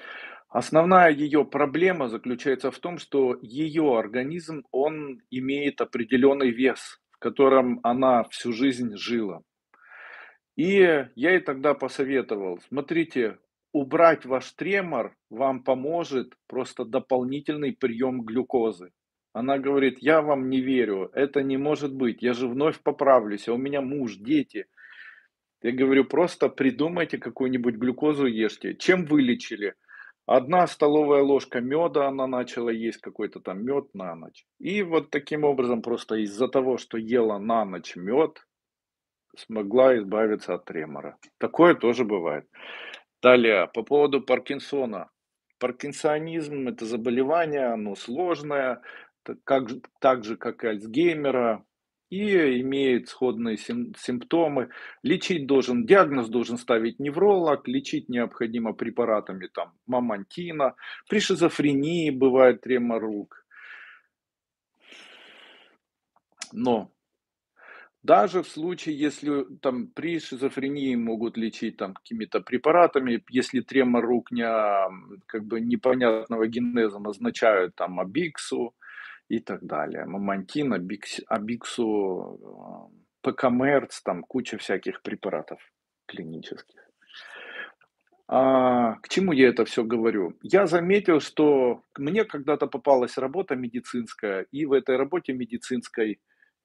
Основная ее проблема заключается в том, что ее организм, он имеет определенный вес, в котором она всю жизнь жила. И я ей тогда посоветовал: смотрите, убрать ваш тремор вам поможет просто дополнительный прием глюкозы. Она говорит: я вам не верю, это не может быть, я же вновь поправлюсь, а у меня муж, дети. Я говорю: просто придумайте какую-нибудь глюкозу, ешьте. Чем вылечили? Одна столовая ложка меда, она начала есть какой-то там мед на ночь. И вот таким образом, просто из-за того, что ела на ночь мед, смогла избавиться от тремора. Такое тоже бывает. Далее, по поводу Паркинсона. Паркинсонизм – это заболевание, оно сложное, так же, как и Альцгеймера, и имеет сходные симптомы. Диагноз должен ставить невролог, лечить необходимо препаратами там мамантина. При шизофрении бывает тремор рук. Но даже в случае, если там при шизофрении могут лечить там какими-то препаратами, если тремор рук как бы непонятного генеза, назначают там Абиксу и так далее. Мамантин, Абиксу, Пекамерц, там куча всяких препаратов клинических. К чему я это все говорю? Я заметил, что мне когда-то попалась работа медицинская, и в этой работе медицинской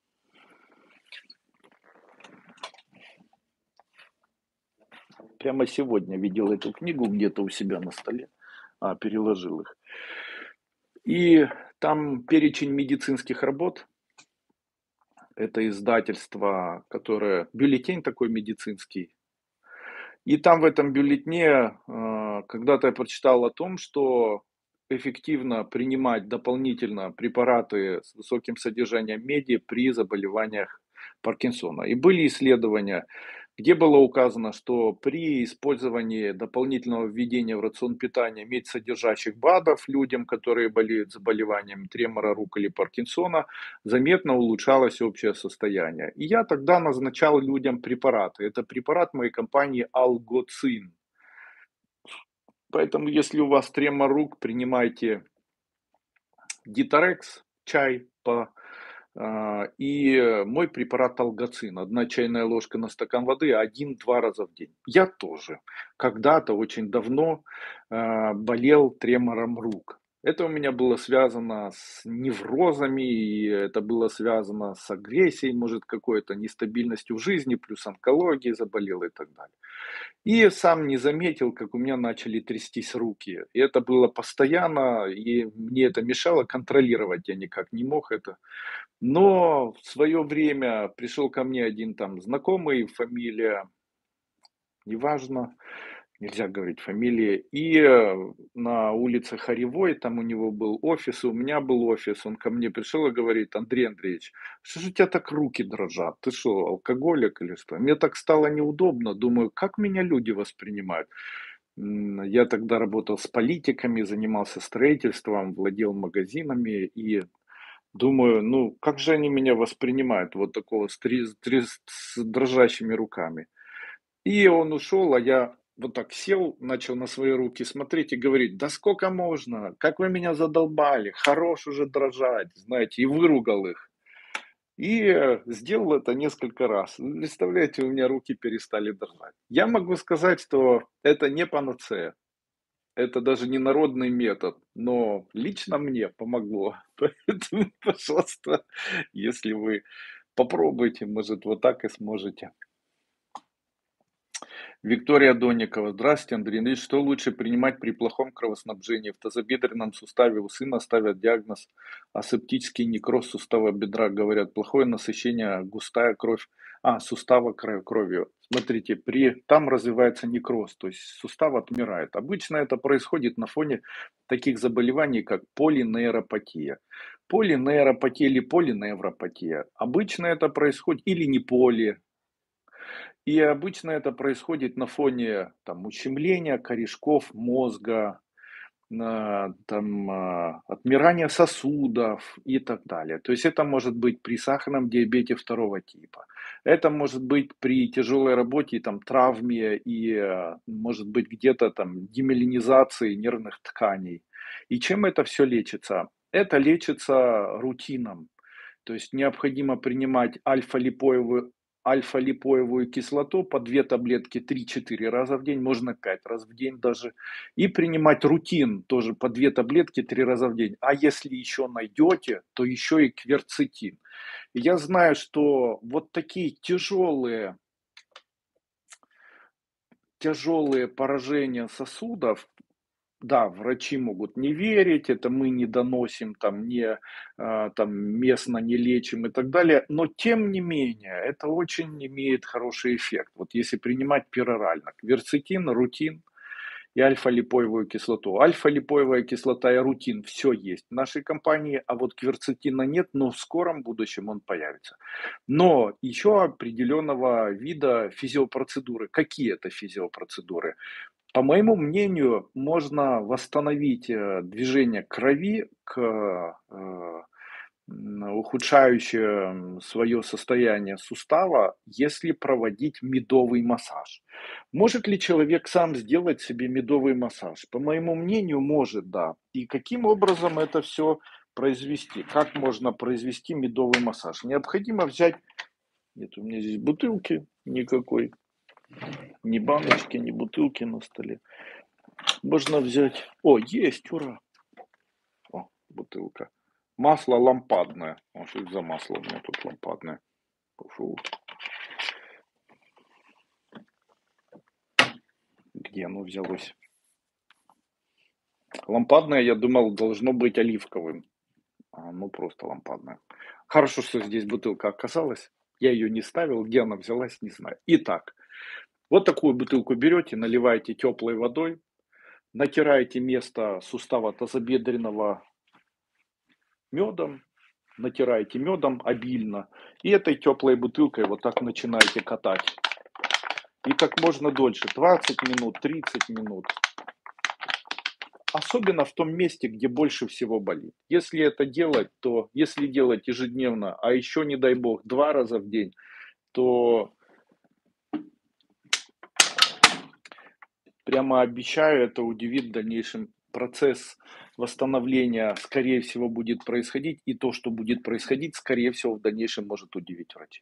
прямо сегодня видел эту книгу где-то у себя на столе, переложил их. И там перечень медицинских работ. Это издательство, которое бюллетень такой медицинский. И там в этом бюллетне, когда-то я прочитал о том, что эффективно принимать дополнительно препараты с высоким содержанием меди при заболеваниях Паркинсона. И были исследования, где было указано, что при использовании дополнительного введения в рацион питания медь-содержащих БАДов людям, которые болеют заболеванием тремора рук или Паркинсона, заметно улучшалось общее состояние. И я тогда назначал людям препараты. Это препарат моей компании Алгоцин. Поэтому, если у вас тремор рук, принимайте Дитарекс, чай и мой препарат Алгоцин. Одна чайная ложка на стакан воды 1-2 раза в день. Я тоже когда-то, очень давно, болел тремором рук. Это у меня было связано с неврозами, и это было связано с агрессией, может, какой-то нестабильностью в жизни, плюс онкологией заболел и так далее. И сам не заметил, как у меня начали трястись руки. И это было постоянно, и мне это мешало контролировать, я никак не мог это. Но в свое время пришел ко мне один там знакомый, фамилия, неважно, нельзя говорить фамилии, и на улице Харевой, там у него был офис, и у меня был офис, он ко мне пришел и говорит: Андрей Андреевич, что же у тебя так руки дрожат? Ты что, алкоголик или что? Мне так стало неудобно, думаю, как меня люди воспринимают. Я тогда работал с политиками, занимался строительством, владел магазинами, и думаю, ну, как же они меня воспринимают, вот такого с дрожащими руками. И он ушел, а я вот так сел, начал на свои руки смотреть и говорить: да сколько можно, как вы меня задолбали, хорош уже дрожать, знаете, и выругал их. И сделал это несколько раз. Представляете, у меня руки перестали дрожать. Я могу сказать, что это не панацея. Это даже не народный метод, но лично мне помогло. Поэтому, пожалуйста, если вы попробуйте, может, вот так и сможете. Виктория Донникова. Здравствуйте, Андрей Андреевич. Что лучше принимать при плохом кровоснабжении? В тазобедренном суставе у сына ставят диагноз асептический некроз сустава бедра. Говорят, плохое насыщение, густая кровь, сустава кровью. Смотрите, там развивается некроз, то есть сустав отмирает. Обычно это происходит на фоне таких заболеваний, как полинейропатия. Полинейропатия или полиневропатия. Обычно это происходит, или не поли, и обычно это происходит на фоне там, ущемления корешков мозга, отмирание сосудов и так далее. То есть это может быть при сахарном диабете второго типа. Это может быть при тяжелой работе, там, травме и, может быть, где-то там демиелинизации нервных тканей. И чем это все лечится? Это лечится рутином. То есть необходимо принимать альфа-липоевую кислоту по 2 таблетки 3-4 раза в день, можно 5 раз в день даже. И принимать рутин тоже по 2 таблетки 3 раза в день. А если еще найдете, то еще и кверцетин. Я знаю, что вот такие тяжелые поражения сосудов, да, врачи могут не верить, это мы не доносим, там, не, там, местно не лечим и так далее, но тем не менее, это очень имеет хороший эффект. Вот если принимать перорально, кверцетин, рутин и альфа-липоевую кислоту. Альфа-липоевая кислота и рутин, все есть в нашей компании, а вот кверцетина нет, но в скором будущем он появится. Но еще определенного вида физиопроцедуры. Какие это физиопроцедуры? По моему мнению, можно восстановить движение крови к ухудшающее свое состояние сустава, если проводить медовый массаж. Может ли человек сам сделать себе медовый массаж? По моему мнению, может, да. И каким образом это все произвести? Как можно произвести медовый массаж? Необходимо взять, нет у меня здесь бутылки никакой, ни баночки, ни бутылки на столе. Можно взять... О, есть, ура! О, бутылка. Масло лампадное. О, что это за масло у меня тут лампадное? Фу, где оно взялось? Лампадное, я думал, должно быть оливковым. А оно просто лампадное. Хорошо, что здесь бутылка оказалась. Я ее не ставил. Где она взялась, не знаю. Итак, вот такую бутылку берете, наливаете теплой водой, натираете место сустава тазобедренного медом, натираете медом обильно, и этой теплой бутылкой вот так начинаете катать. И как можно дольше, 20 минут, 30 минут. Особенно в том месте, где больше всего болит. Если это делать, то если делать ежедневно, а еще, не дай бог, 2 раза в день, то прямо обещаю, это удивит в дальнейшем. Процесс восстановления, скорее всего, будет происходить, и то, что будет происходить, скорее всего, в дальнейшем может удивить врачей.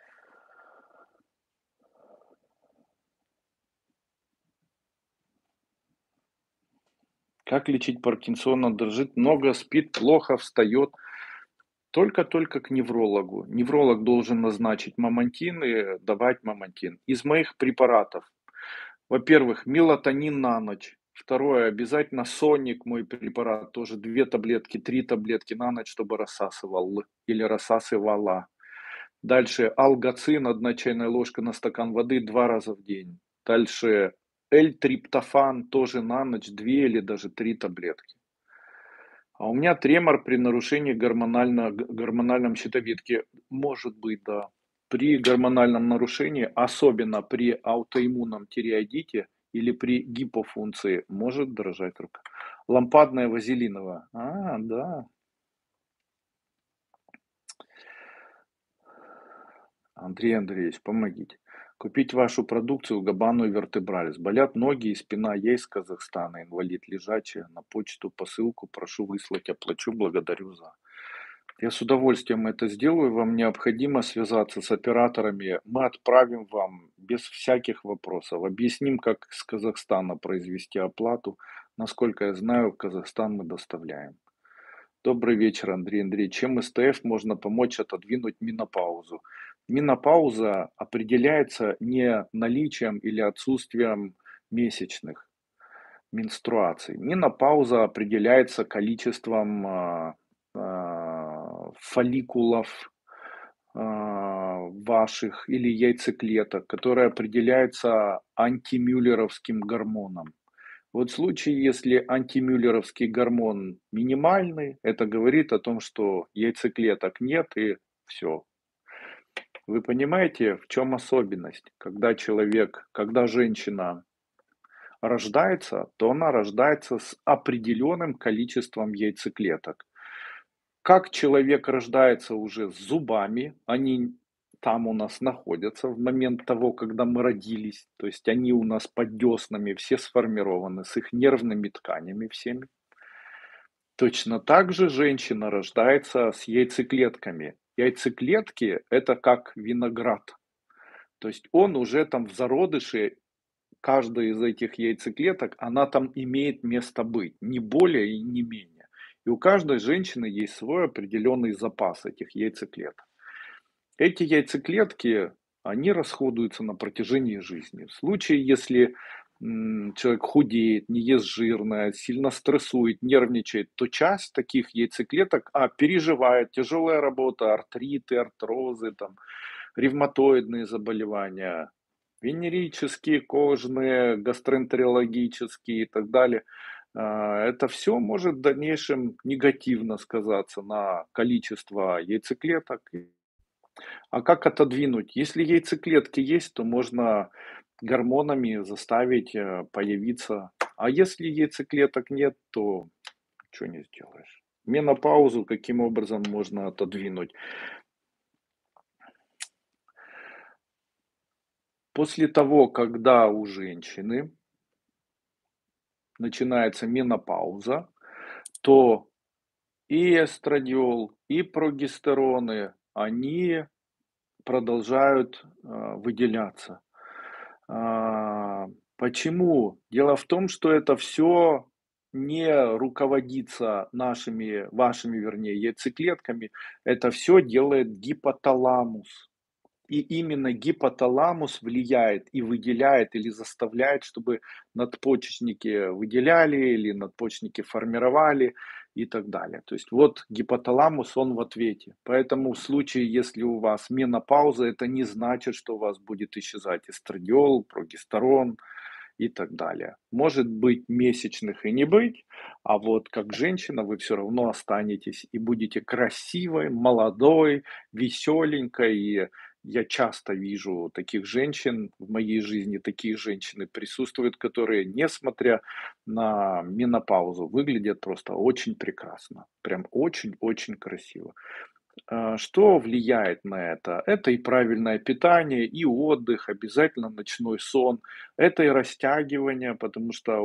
Как лечить Паркинсона? Дрожит много, спит плохо, встает. Только-только к неврологу. Невролог должен назначить мамантин и давать мамантин. Из моих препаратов, во-первых, мелатонин на ночь. Второе, обязательно соник, мой препарат, тоже 2 таблетки, 3 таблетки на ночь, чтобы рассасывал или рассасывала. Дальше алгоцин, 1 чайная ложка на стакан воды 2 раза в день. Дальше L-триптофан, тоже на ночь, 2 или даже 3 таблетки. А у меня тремор при нарушении гормональном щитовидке. Может быть, да. При гормональном нарушении, особенно при аутоиммунном тиреоидите или при гипофункции, может дрожать рука. Лампадная вазелиновая. А, да. Андрей Андреевич, помогите. Купить вашу продукцию Габану и Вертебралис. Болят ноги и спина. Я из Казахстана, инвалид лежачий. На почту посылку прошу выслать, оплачу, благодарю за. Я с удовольствием это сделаю. Вам необходимо связаться с операторами. Мы отправим вам без всяких вопросов. Объясним, как с Казахстана произвести оплату. Насколько я знаю, в Казахстан мы доставляем. Добрый вечер, Андрей Андреевич. Чем СТФ можно помочь отодвинуть менопаузу? Менопауза определяется не наличием или отсутствием месячных менструаций. Менопауза определяется количеством фолликулов ваших или яйцеклеток, которые определяются антимюллеровским гормоном. Вот в случае, если антимюллеровский гормон минимальный, это говорит о том, что яйцеклеток нет и все. Вы понимаете, в чем особенность? Когда человек, когда женщина рождается, то она рождается с определенным количеством яйцеклеток. Как человек рождается уже с зубами, они там у нас находятся в момент того, когда мы родились, то есть они у нас под деснами все сформированы, с их нервными тканями всеми. Точно так же женщина рождается с яйцеклетками. Яйцеклетки– это как виноград. То есть он уже там в зародыше, каждая из этих яйцеклеток, она там имеет место быть, не более и не менее. И у каждой женщины есть свой определенный запас этих яйцеклеток. Эти яйцеклетки, они расходуются на протяжении жизни. В случае, если человек худеет, не ест жирное, сильно стрессует, нервничает, то часть таких яйцеклеток переживает тяжелая работа, артриты, артрозы, там, ревматоидные заболевания, венерические, кожные, гастроэнтерологические и так далее. Это все может в дальнейшем негативно сказаться на количество яйцеклеток. А как отодвинуть? Если яйцеклетки есть, то можно гормонами заставить появиться. А если яйцеклеток нет, то ничего не сделаешь. Менопаузу каким образом можно отодвинуть? После того, когда у женщины начинается менопауза, то и эстрадиол, и прогестероны, они продолжают выделяться. Почему? Дело в том, что это все не руководится нашими, вашими, вернее, яйцеклетками. Это все делает гипоталамус. И именно гипоталамус влияет и выделяет или заставляет, чтобы надпочечники выделяли или надпочечники формировали и так далее. То есть вот гипоталамус, он в ответе. Поэтому в случае, если у вас менопауза, это не значит, что у вас будет исчезать эстрадиол, прогестерон и так далее. Может быть месячных и не быть, а вот как женщина вы все равно останетесь и будете красивой, молодой, веселенькой. И я часто вижу таких женщин, в моей жизни такие женщины присутствуют, которые, несмотря на менопаузу, выглядят просто очень прекрасно. Прям очень-очень красиво. Что влияет на это? Это и правильное питание, и отдых, обязательно ночной сон, это и растягивание, потому что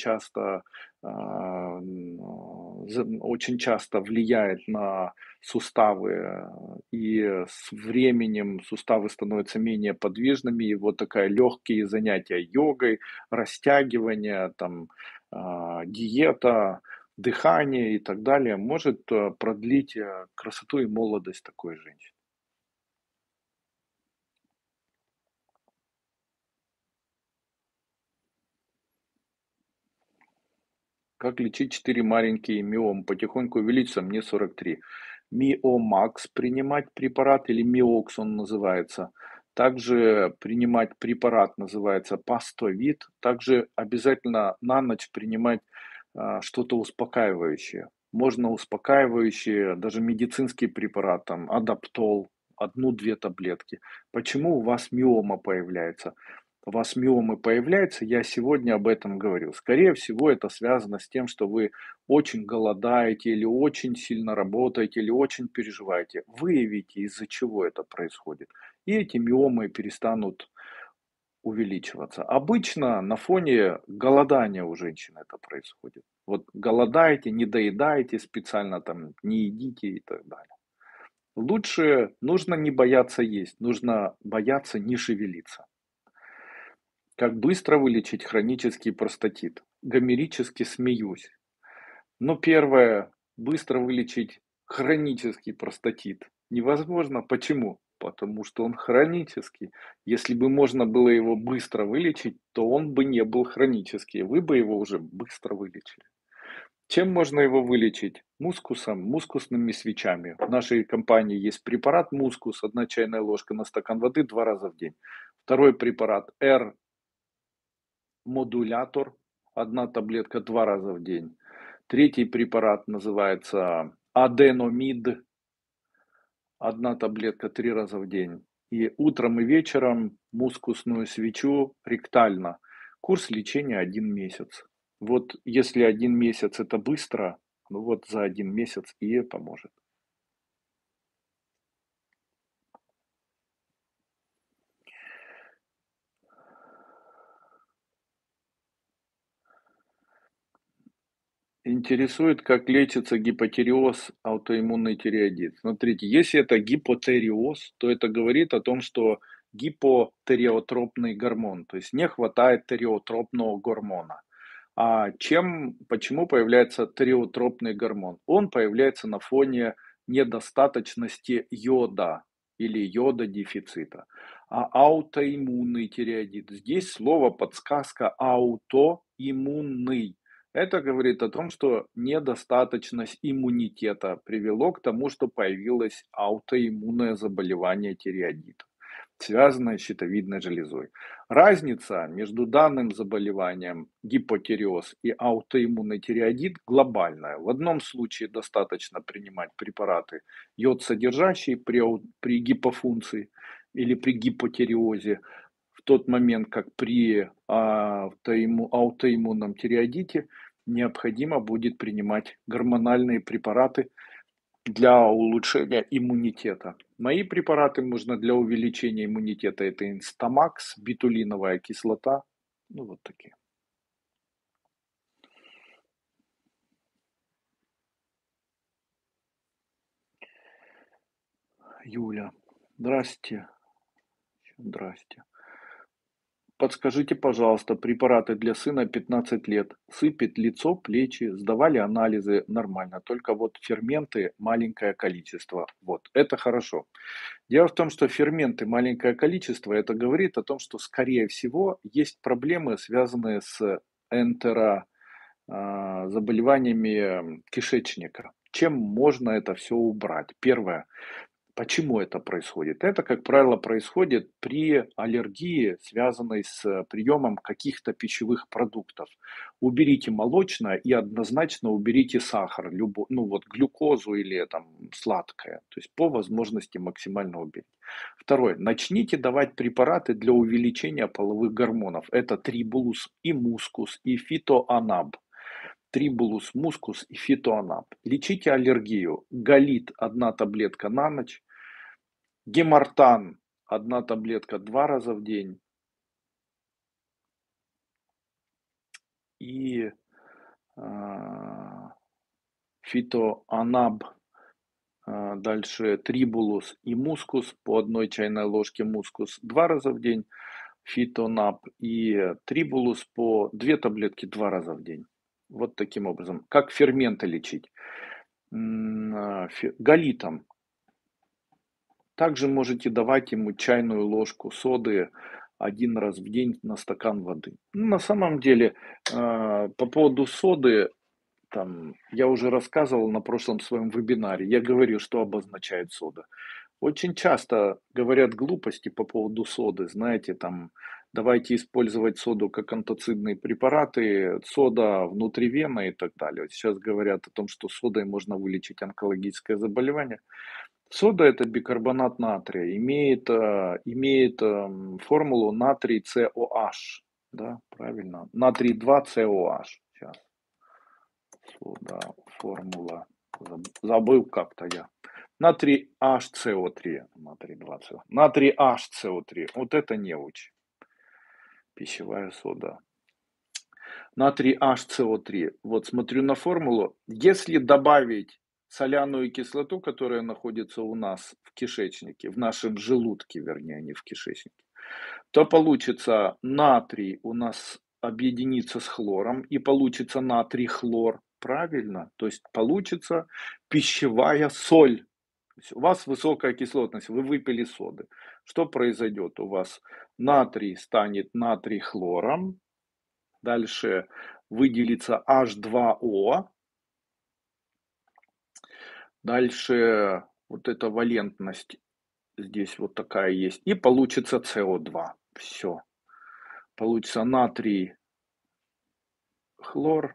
очень часто влияет на суставы, и с временем суставы становятся менее подвижными, и вот такая легкие занятия йогой, растягивание, там, диета, дыхание и так далее может продлить красоту и молодость такой женщины. Как лечить 4 маленькие миомы? Потихоньку увеличиться, мне 43. Миомакс принимать препарат или Миокс он называется. Также принимать препарат называется Пастовит. Также обязательно на ночь принимать что-то успокаивающее. Можно успокаивающее, даже медицинский препарат, там, Адаптол, одну-две таблетки. Почему у вас миома появляется? У вас миомы появляются, я сегодня об этом говорил. Скорее всего, это связано с тем, что вы очень голодаете или очень сильно работаете, или очень переживаете. Выявите, из-за чего это происходит. И эти миомы перестанут увеличиваться. Обычно на фоне голодания у женщин это происходит. Вот голодаете, не доедаете, специально там не едите и так далее. Лучше нужно не бояться есть, нужно бояться не шевелиться. Как быстро вылечить хронический простатит? Гомерически смеюсь. Но первое, быстро вылечить хронический простатит невозможно. Почему? Потому что он хронический. Если бы можно было его быстро вылечить, то он бы не был хронический. Вы бы его уже быстро вылечили. Чем можно его вылечить? Мускусом, мускусными свечами. В нашей компании есть препарат мускус, одна чайная ложка на стакан воды 2 раза в день. Второй препарат модулятор, одна таблетка 2 раза в день. Третий препарат называется аденомид, одна таблетка 3 раза в день. И утром и вечером мускусную свечу ректально. Курс лечения 1 месяц. Вот если 1 месяц это быстро, ну вот за 1 месяц и поможет. Интересует, как лечится гипотиреоз, аутоиммунный тиреоидит. Смотрите, если это гипотериоз, то это говорит о том, что гипотереотропный гормон, то есть не хватает тереотропного гормона. Почему появляется тиреотропный гормон? Он появляется на фоне недостаточности йода или йододефицита. А аутоиммунный тиреоидит, здесь слово подсказка аутоиммунный. Это говорит о том, что недостаточность иммунитета привело к тому, что появилось аутоиммунное заболевание тиреоидита, связанное с щитовидной железой. Разница между данным заболеванием гипотиреоз и аутоиммунный тиреоидит глобальная. В одном случае достаточно принимать препараты йод содержащие при гипофункции или при гипотиреозе, в тот момент как при аутоиммунном тиреоидите необходимо будет принимать гормональные препараты для улучшения иммунитета. Мои препараты нужно для увеличения иммунитета. Это Инстамакс, битулиновая кислота. Ну, вот такие. Юля, здрасте. Здрасте. Подскажите, пожалуйста, препараты для сына 15 лет. Сыпет лицо, плечи, сдавали анализы нормально. Только вот ферменты маленькое количество. Вот, это хорошо. Дело в том, что ферменты маленькое количество, это говорит о том, что, скорее всего, есть проблемы, связанные с заболеваниями кишечника. Чем можно это все убрать? Первое. Почему это происходит? Это, как правило, происходит при аллергии, связанной с приемом каких-то пищевых продуктов. Уберите молочное и однозначно уберите сахар, ну вот глюкозу или там сладкое. То есть по возможности максимально уберите. Второе. Начните давать препараты для увеличения половых гормонов. Это трибулус и мускус и фитоанаб. Трибулус мускус и фитоанаб. Лечите аллергию. Галит 1 таблетка на ночь. Гемартан 1 таблетка 2 раза в день. И фитоанаб, дальше трибулус и мускус по 1 чайной ложке мускус 2 раза в день. Фитонаб и трибулус по 2 таблетки 2 раза в день. Вот таким образом. Как ферменты лечить? Галитом. Также можете давать ему чайную ложку соды 1 раз в день на стакан воды. Ну, на самом деле, по поводу соды, там, я уже рассказывал на прошлом своем вебинаре, я говорю, что обозначает сода. Очень часто говорят глупости по поводу соды, знаете, там, давайте использовать соду как антоцидные препараты, сода внутривенно и так далее. Вот сейчас говорят о том, что содой можно вылечить онкологическое заболевание. Сода это бикарбонат натрия, имеет формулу натрий COH, да, правильно, натрий 2 COH. Сейчас, сода, формула, забыл как-то я. Натрий HCO3, натрий 2 CO, натрий HCO3, вот это неуч, пищевая сода. Натрий HCO3, вот смотрю на формулу, если добавить соляную кислоту, которая находится у нас в кишечнике, в нашем желудке, вернее, не в кишечнике, то получится натрий у нас объединится с хлором и получится натрий хлор. Правильно? То есть получится пищевая соль. То есть у вас высокая кислотность, вы выпили соды. Что произойдет? У вас натрий станет натрий хлором, дальше выделится H2O, дальше вот эта валентность здесь вот такая есть, и получится CO2. Все. Получится натрий, хлор,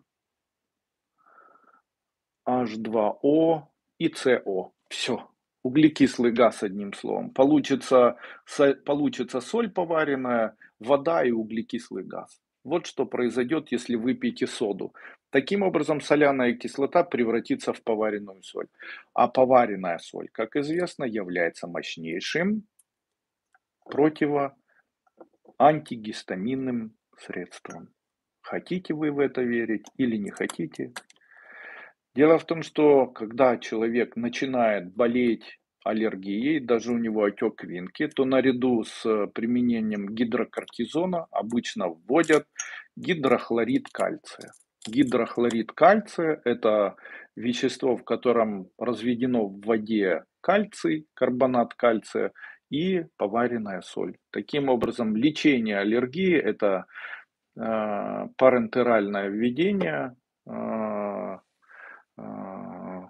H2O и CO. Все. Углекислый газ, одним словом. Получится соль поваренная, вода и углекислый газ. Вот что произойдет, если выпьете соду. Таким образом, соляная кислота превратится в поваренную соль. А поваренная соль, как известно, является мощнейшим антигистаминным средством. Хотите вы в это верить или не хотите? Дело в том, что когда человек начинает болеть аллергией, даже у него отек венки, то наряду с применением гидрокортизона обычно вводят гидрохлорид кальция. Гидрохлорид кальция – это вещество, в котором разведено в воде кальций, карбонат кальция и поваренная соль. Таким образом, лечение аллергии – это парентеральное введение а,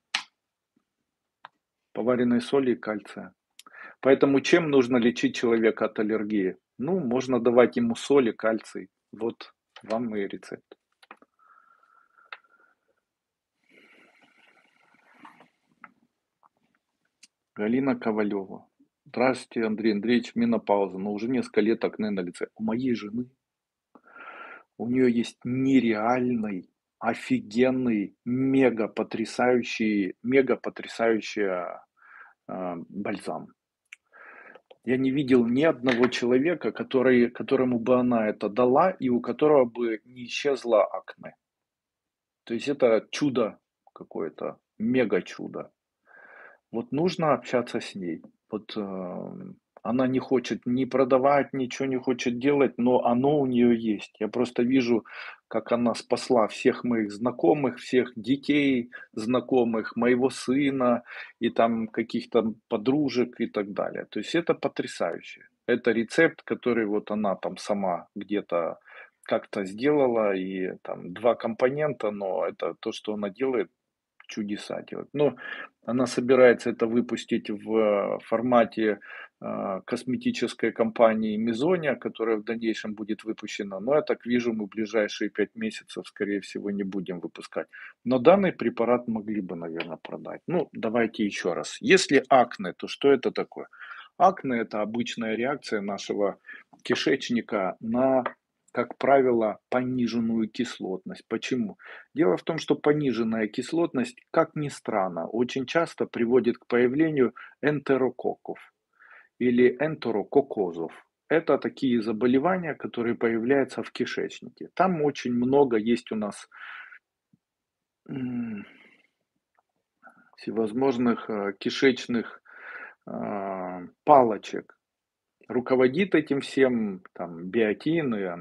поваренной соли и кальция. Поэтому чем нужно лечить человека от аллергии? Ну, можно давать ему соль и кальций. Вот вам и рецепт. Галина Ковалева. Здравствуйте, Андрей Андреевич, менопауза, но уже несколько лет акне на лице. У моей жены, у нее есть нереальный, офигенный, мега потрясающий бальзам. Я не видел ни одного человека, которому бы она это дала и у которого бы не исчезло акне. То есть это чудо какое-то, мега чудо. Вот нужно общаться с ней. Вот она не хочет ни продавать, ничего не хочет делать, но оно у нее есть. Я просто вижу, как она спасла всех моих знакомых, всех детей знакомых, моего сына и там каких-то подружек и так далее. То есть это потрясающе. Это рецепт, который вот она там сама где-то как-то сделала, и там два компонента, но это то, что она делает, чудеса делать. Но она собирается это выпустить в формате косметической компании Мизония, которая в дальнейшем будет выпущена. Но я так вижу, мы в ближайшие 5 месяцев, скорее всего, не будем выпускать. Но данный препарат могли бы, наверное, продать. Ну, давайте еще раз. Если акне, то что это такое? Акне – это обычная реакция нашего кишечника на, как правило, пониженную кислотность. Почему? Дело в том, что пониженная кислотность, как ни странно, очень часто приводит к появлению энтерококков или энтерококозов. Это такие заболевания, которые появляются в кишечнике. Там очень много есть у нас всевозможных кишечных палочек. Руководит этим всем там биотин и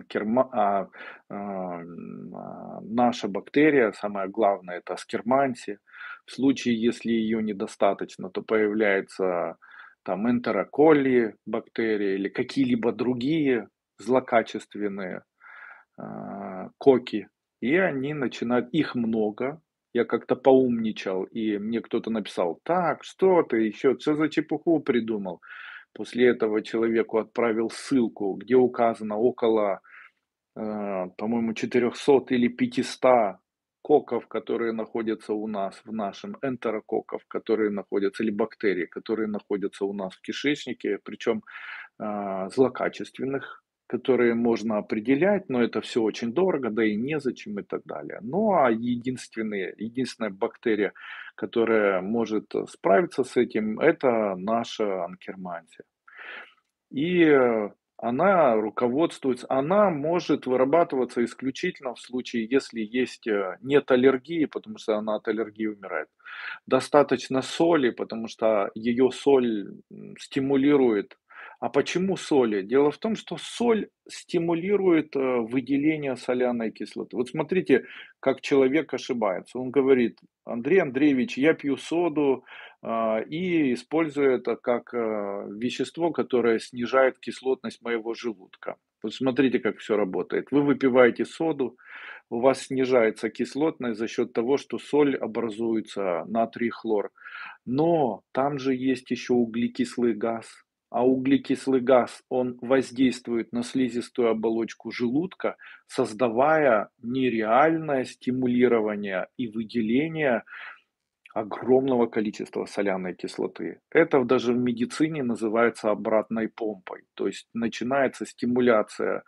наша бактерия, самое главное, это аскерманси. В случае, если ее недостаточно, то появляется там энтероколли бактерии или какие-либо другие злокачественные коки. И они начинают, их много. Я как-то поумничал, и мне кто-то написал: так, что ты еще, что за чепуху придумал? После этого человеку отправил ссылку, где указано около, по-моему, 400 или 500 коков, которые находятся у нас в нашем, энтерококков, которые находятся, или бактерий, которые находятся у нас в кишечнике, причем злокачественных, которые можно определять, но это все очень дорого, да и незачем и так далее. Ну а единственная бактерия, которая может справиться с этим, это наша анкермантия. И она руководствуется, она может вырабатываться исключительно в случае, если нет аллергии, потому что она от аллергии умирает. Достаточно соли, потому что ее соль стимулирует. А почему соли? Дело в том, что соль стимулирует выделение соляной кислоты. Вот смотрите, как человек ошибается. Он говорит: Андрей Андреевич, я пью соду, и использую это как вещество, которое снижает кислотность моего желудка. Вот смотрите, как все работает. Вы выпиваете соду, у вас снижается кислотность за счет того, что соль образуется натрий хлор. Но там же есть еще углекислый газ. А углекислый газ, он воздействует на слизистую оболочку желудка, создавая нереальное стимулирование и выделение огромного количества соляной кислоты. Это даже в медицине называется обратной помпой. То есть начинается стимуляция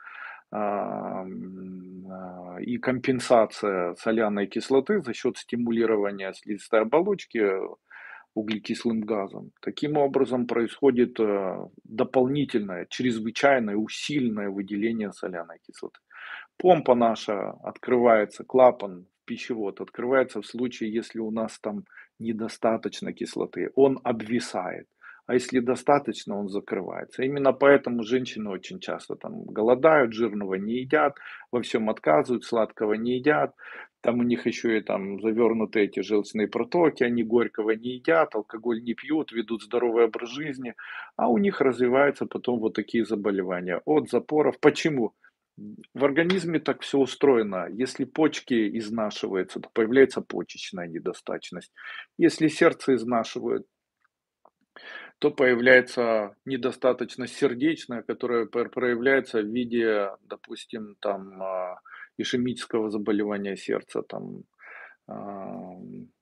и компенсация соляной кислоты за счет стимулирования слизистой оболочки углекислым газом. Таким образом происходит дополнительное, чрезвычайное, усиленное выделение соляной кислоты. Помпа наша открывается, клапан в пищевод открывается в случае, если у нас там недостаточно кислоты. Он обвисает. А если достаточно, он закрывается. Именно поэтому женщины очень часто там голодают, жирного не едят, во всем отказывают, сладкого не едят. Там у них еще и там завернуты эти желчные протоки, они горького не едят, алкоголь не пьют, ведут здоровый образ жизни, а у них развиваются потом вот такие заболевания от запоров. Почему? В организме так все устроено. Если почки изнашиваются, то появляется почечная недостаточность. Если сердце изнашивают, то появляется недостаточность сердечная, которая проявляется в виде, допустим, там ишемического заболевания сердца, там, а,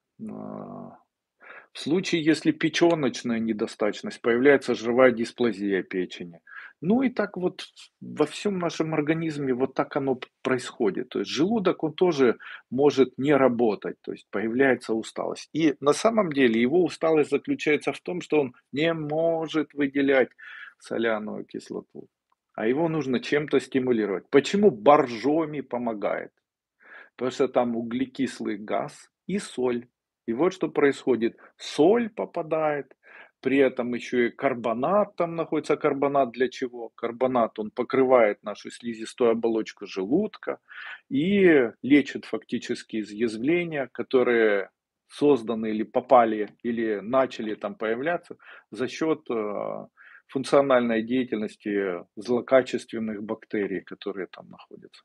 а, в случае, если печеночная недостаточность, появляется жировая дисплазия печени. Ну и так вот во всем нашем организме вот так оно происходит. То есть желудок, он тоже может не работать, то есть появляется усталость. И на самом деле его усталость заключается в том, что он не может выделять соляную кислоту, а его нужно чем-то стимулировать. Почему боржоми помогает? Потому что там углекислый газ и соль. И вот что происходит. Соль попадает, при этом еще и карбонат там находится. Карбонат для чего? Карбонат, он покрывает нашу слизистую оболочку желудка и лечит фактически изъязвления, которые созданы или попали, или начали там появляться за счет функциональной деятельности злокачественных бактерий, которые там находятся.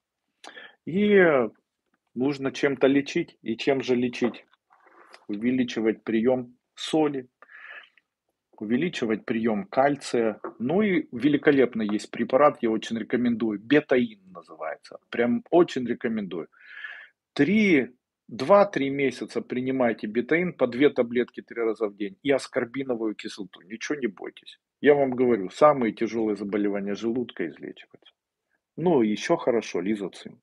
И нужно чем-то лечить. И чем же лечить? Увеличивать прием соли, увеличивать прием кальция. Ну и великолепно есть препарат, я очень рекомендую. Бетаин называется. Прям очень рекомендую. 3, 2-3 месяца принимайте бетаин по 2 таблетки 3 раза в день и аскорбиновую кислоту. Ничего не бойтесь. Я вам говорю, самые тяжелые заболевания желудка излечиваются. Ну и еще хорошо, лизоцим.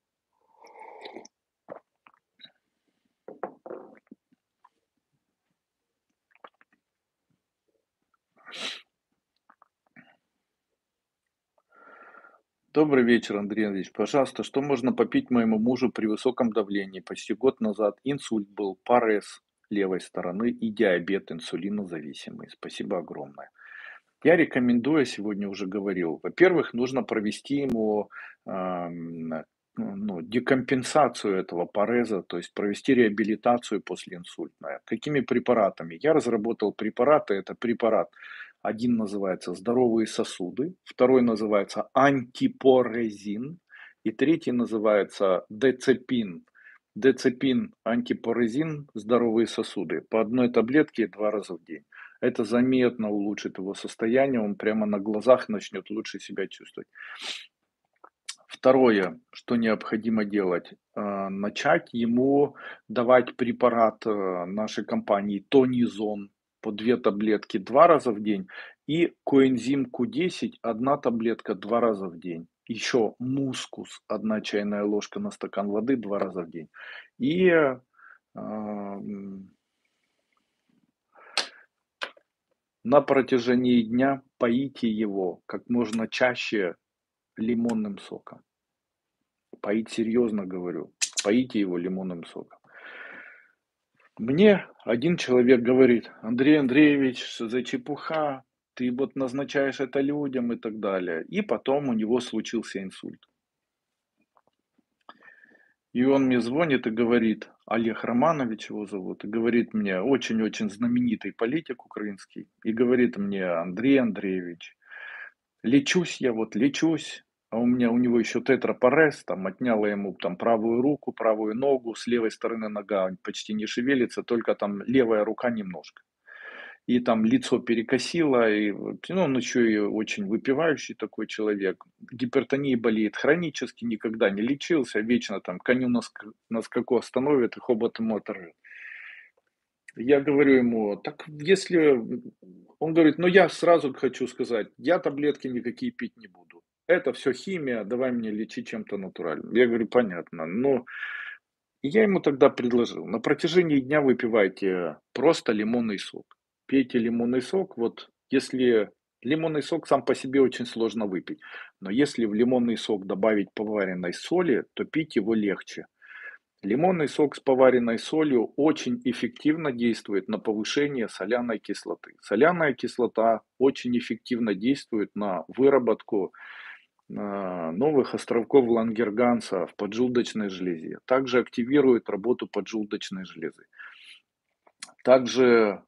Добрый вечер, Андрей Андреевич. Пожалуйста, что можно попить моему мужу при высоком давлении? Почти год назад инсульт был, парез левой стороны и диабет инсулинозависимый. Спасибо огромное. Я рекомендую, сегодня уже говорил, во-первых, нужно провести ему ну, декомпенсацию этого пареза, то есть провести реабилитацию послеинсультную. Какими препаратами? Я разработал препараты. Это препарат, один называется «Здоровые сосуды», второй называется «Антипорезин», и третий называется «Децепин». Децепин, антипорезин, здоровые сосуды. По одной таблетке 2 раза в день. Это заметно улучшит его состояние, он прямо на глазах начнет лучше себя чувствовать. Второе, что необходимо делать, начать ему давать препарат нашей компании Тонизон по 2 таблетки 2 раза в день и коэнзим Q10 1 таблетка 2 раза в день. Еще мускус 1 чайная ложка на стакан воды 2 раза в день. И на протяжении дня поите его как можно чаще лимонным соком. Поить серьезно говорю. Поите его лимонным соком. Мне один человек говорит: Андрей Андреевич, что за чепуха, ты вот назначаешь это людям и так далее. И потом у него случился инсульт. И он мне звонит и говорит, Олег Романович его зовут, и говорит мне, очень-очень знаменитый политик украинский, и говорит мне: Андрей Андреевич, лечусь я, вот лечусь, а у него еще тетрапарез, там отняла ему там правую руку, правую ногу, с левой стороны нога почти не шевелится, только там левая рука немножко. И там лицо перекосило, и ну, он еще и очень выпивающий такой человек. Гипертонией болеет хронически, никогда не лечился, вечно там коню на скаку остановит и хобот ему оторвет. Я говорю ему, так если... Он говорит, ну я сразу хочу сказать, я таблетки никакие пить не буду. это все химия, давай мне лечи чем-то натуральным. Я говорю, понятно. Но я ему тогда предложил, на протяжении дня выпивайте просто лимонный сок. Пейте лимонный сок, вот если лимонный сок сам по себе очень сложно выпить, но если в лимонный сок добавить поваренной соли, то пить его легче. Лимонный сок с поваренной солью очень эффективно действует на повышение соляной кислоты. Соляная кислота очень эффективно действует на выработку новых островков Лангерганса в поджелудочной железе. Также активирует работу поджелудочной железы. Также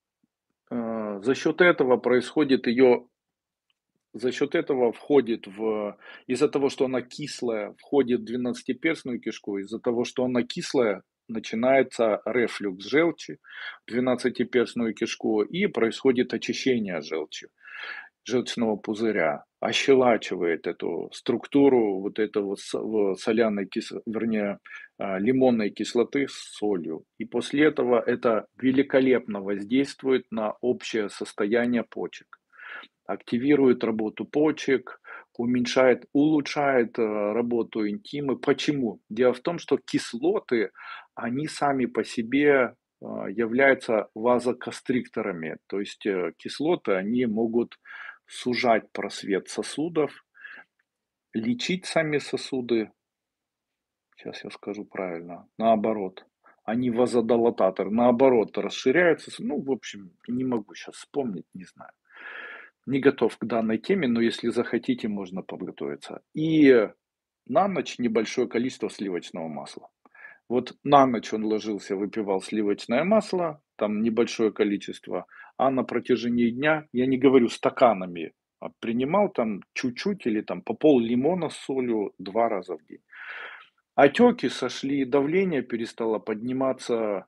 за счет этого происходит ее, за счет этого входит в, из-за того, что она кислая, входит в двенадцатиперстную кишку, из-за того, что она кислая, начинается рефлюкс желчи в двенадцатиперстную кишку и происходит очищение желчи, желчного пузыря, ощелачивает эту структуру вот этого соляной вернее, лимонной кислоты с солью. И после этого это великолепно воздействует на общее состояние почек. Активирует работу почек, уменьшает, улучшает работу интимы. Почему? Дело в том, что кислоты, они сами по себе являются вазоконстрикторами. То есть кислоты, они могут сужать просвет сосудов, лечить сами сосуды. Сейчас я скажу правильно. Наоборот. Они вазодилататор. Наоборот, расширяются. Ну, в общем, не могу сейчас вспомнить, не знаю. Не готов к данной теме, но если захотите, можно подготовиться. И на ночь небольшое количество сливочного масла. Вот на ночь он ложился, выпивал сливочное масло, там небольшое количество, а на протяжении дня, я не говорю стаканами, а принимал там чуть-чуть или там по пол лимона с солью 2 раза в день. Отеки сошли, давление перестало подниматься.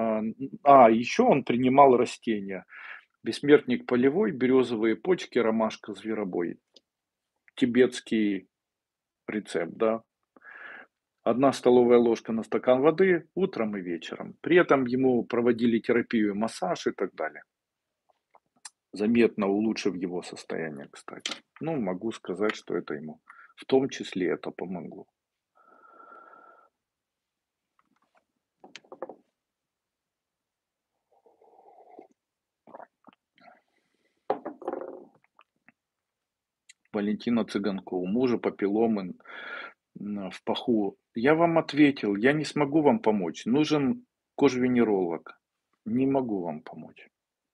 Еще он принимал растения. Бессмертник полевой, березовые почки, ромашка зверобой. Тибетский рецепт, да. 1 столовая ложка на стакан воды утром и вечером. При этом ему проводили терапию, массаж и так далее. Заметно улучшив его состояние, кстати. Ну, могу сказать, что это ему в том числе это помогло. Валентина Цыганко, у мужа папилломы в паху. Я вам ответил, я не смогу вам помочь. Нужен кожвенеролог. Не могу вам помочь.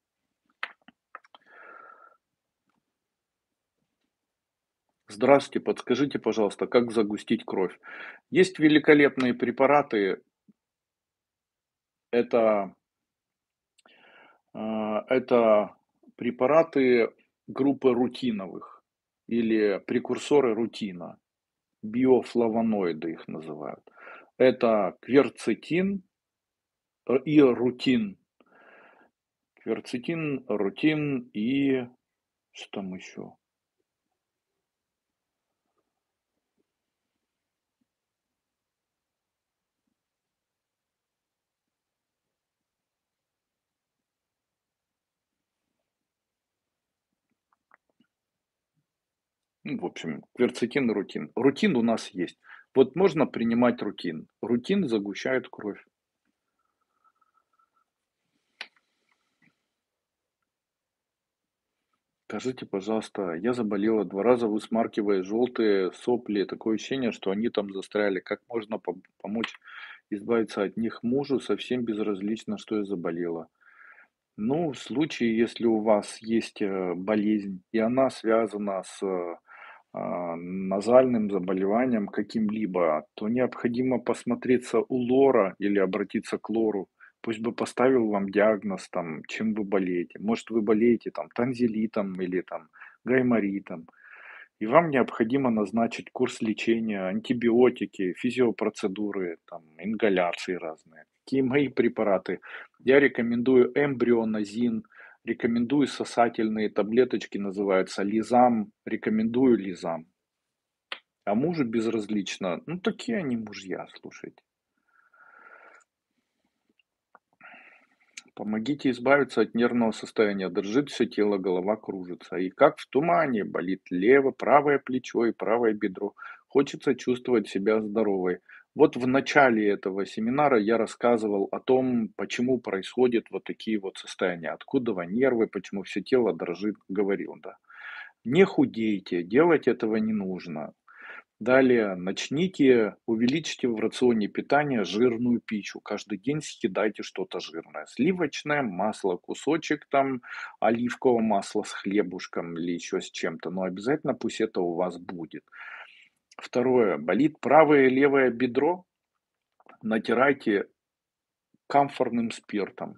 Здравствуйте, подскажите, пожалуйста, как загустить кровь? Есть великолепные препараты. Это, это препараты группы рутиновых или прекурсоры рутина. Биофлавоноиды их называют. Это кверцетин и рутин. Кверцетин, рутин и что там еще? Ну, в общем, кверцетин и рутин. Рутин у нас есть. Вот можно принимать рутин. Рутин загущает кровь. Скажите, пожалуйста, я заболела 2 раза, высмаркивая желтые сопли. Такое ощущение, что они там застряли. Как можно помочь избавиться от них мужу? Совсем безразлично, что я заболела. Ну, в случае, если у вас есть болезнь, и она связана с назальным заболеванием каким-либо, то необходимо посмотреться у лора или обратиться к лору. Пусть бы поставил вам диагноз, там, чем вы болеете. Может, вы болеете там танзелитом или там гайморитом. И вам необходимо назначить курс лечения, антибиотики, физиопроцедуры, там, ингаляции разные. Какие мои препараты? Я рекомендую эмбрионазин, рекомендую сосательные таблеточки, называются лизам, рекомендую лизам. А мужу безразлично. Ну, такие они мужья, слушайте. Помогите избавиться от нервного состояния. Дрожит все тело, голова кружится. И как в тумане болит левое, правое плечо и правое бедро. Хочется чувствовать себя здоровой. Вот в начале этого семинара я рассказывал о том, почему происходят вот такие вот состояния, откуда нервы, почему все тело дрожит, говорил, да. Не худейте, делать этого не нужно. Далее увеличьте в рационе питания жирную пищу. Каждый день съедайте что-то жирное. Сливочное масло, кусочек там оливкового масла с хлебушком или еще с чем-то. Но обязательно пусть это у вас будет. Второе. Болит правое и левое бедро? Натирайте камфорным спиртом.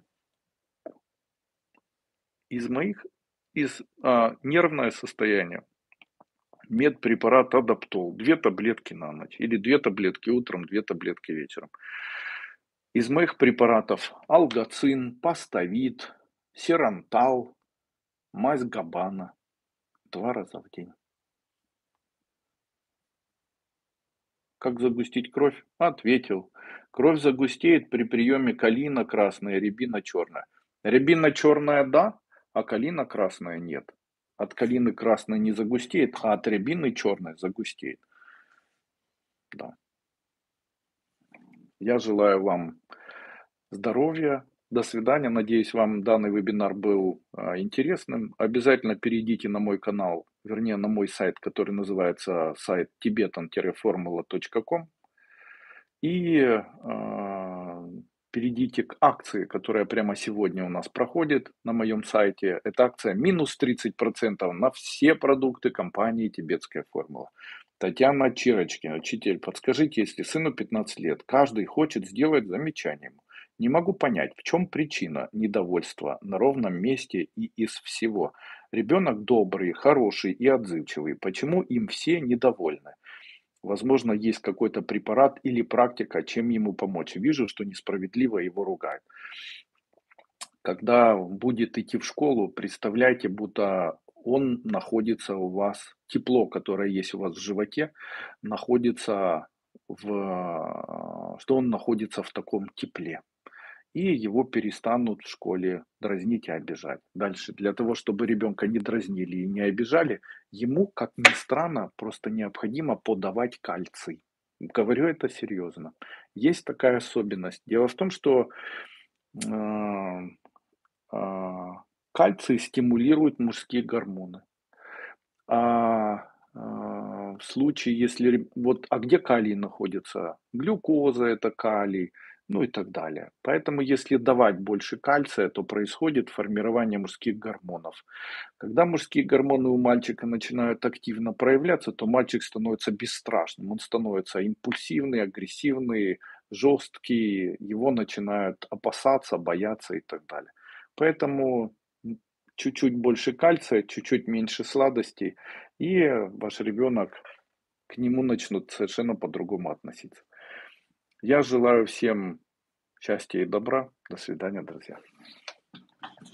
Из моих, нервное состояние. Медпрепарат Адаптол. 2 таблетки на ночь. Или 2 таблетки утром, 2 таблетки вечером. Из моих препаратов алгоцин, паставит, серантал, мазь габана 2 раза в день. Как загустить кровь? Ответил. Кровь загустеет при приеме калина красная, рябина черная. Рябина черная да, а калина красная нет. От калины красной не загустеет, а от рябины черной загустеет. Да. Я желаю вам здоровья. До свидания. Надеюсь, вам данный вебинар был интересным. Обязательно перейдите на мой канал, вернее, на мой сайт, который называется сайт tibetan-formula.com. И перейдите к акции, которая прямо сегодня у нас проходит на моем сайте. Это акция минус 30% на все продукты компании «Тибетская формула». Татьяна Чирочкина, учитель, подскажите, если сыну 15 лет, каждый хочет сделать замечание ему. Не могу понять, в чем причина недовольства на ровном месте и из всего. Ребенок добрый, хороший и отзывчивый. Почему им все недовольны? Возможно, есть какой-то препарат или практика, чем ему помочь. Вижу, что несправедливо его ругают. Когда будет идти в школу, представляйте, будто он находится у вас, тепло, которое есть у вас в животе, находится что он находится в таком тепле. И его перестанут в школе дразнить и обижать. Дальше, для того, чтобы ребенка не дразнили и не обижали, ему, как ни странно, просто необходимо подавать кальций. Говорю это серьезно. Есть такая особенность. Дело в том, что а, кальций стимулирует мужские гормоны. В случае, если а где калий находится? Глюкоза это калий, ну и так далее. Поэтому, если давать больше кальция, то происходит формирование мужских гормонов. Когда мужские гормоны у мальчика начинают активно проявляться, то мальчик становится бесстрашным, он становится импульсивный, агрессивный, жесткий, его начинают опасаться, бояться и так далее. Поэтому чуть-чуть больше кальция, чуть-чуть меньше сладостей, и ваш ребенок, к нему начнут совершенно по-другому относиться. Я желаю всем счастья и добра. До свидания, друзья.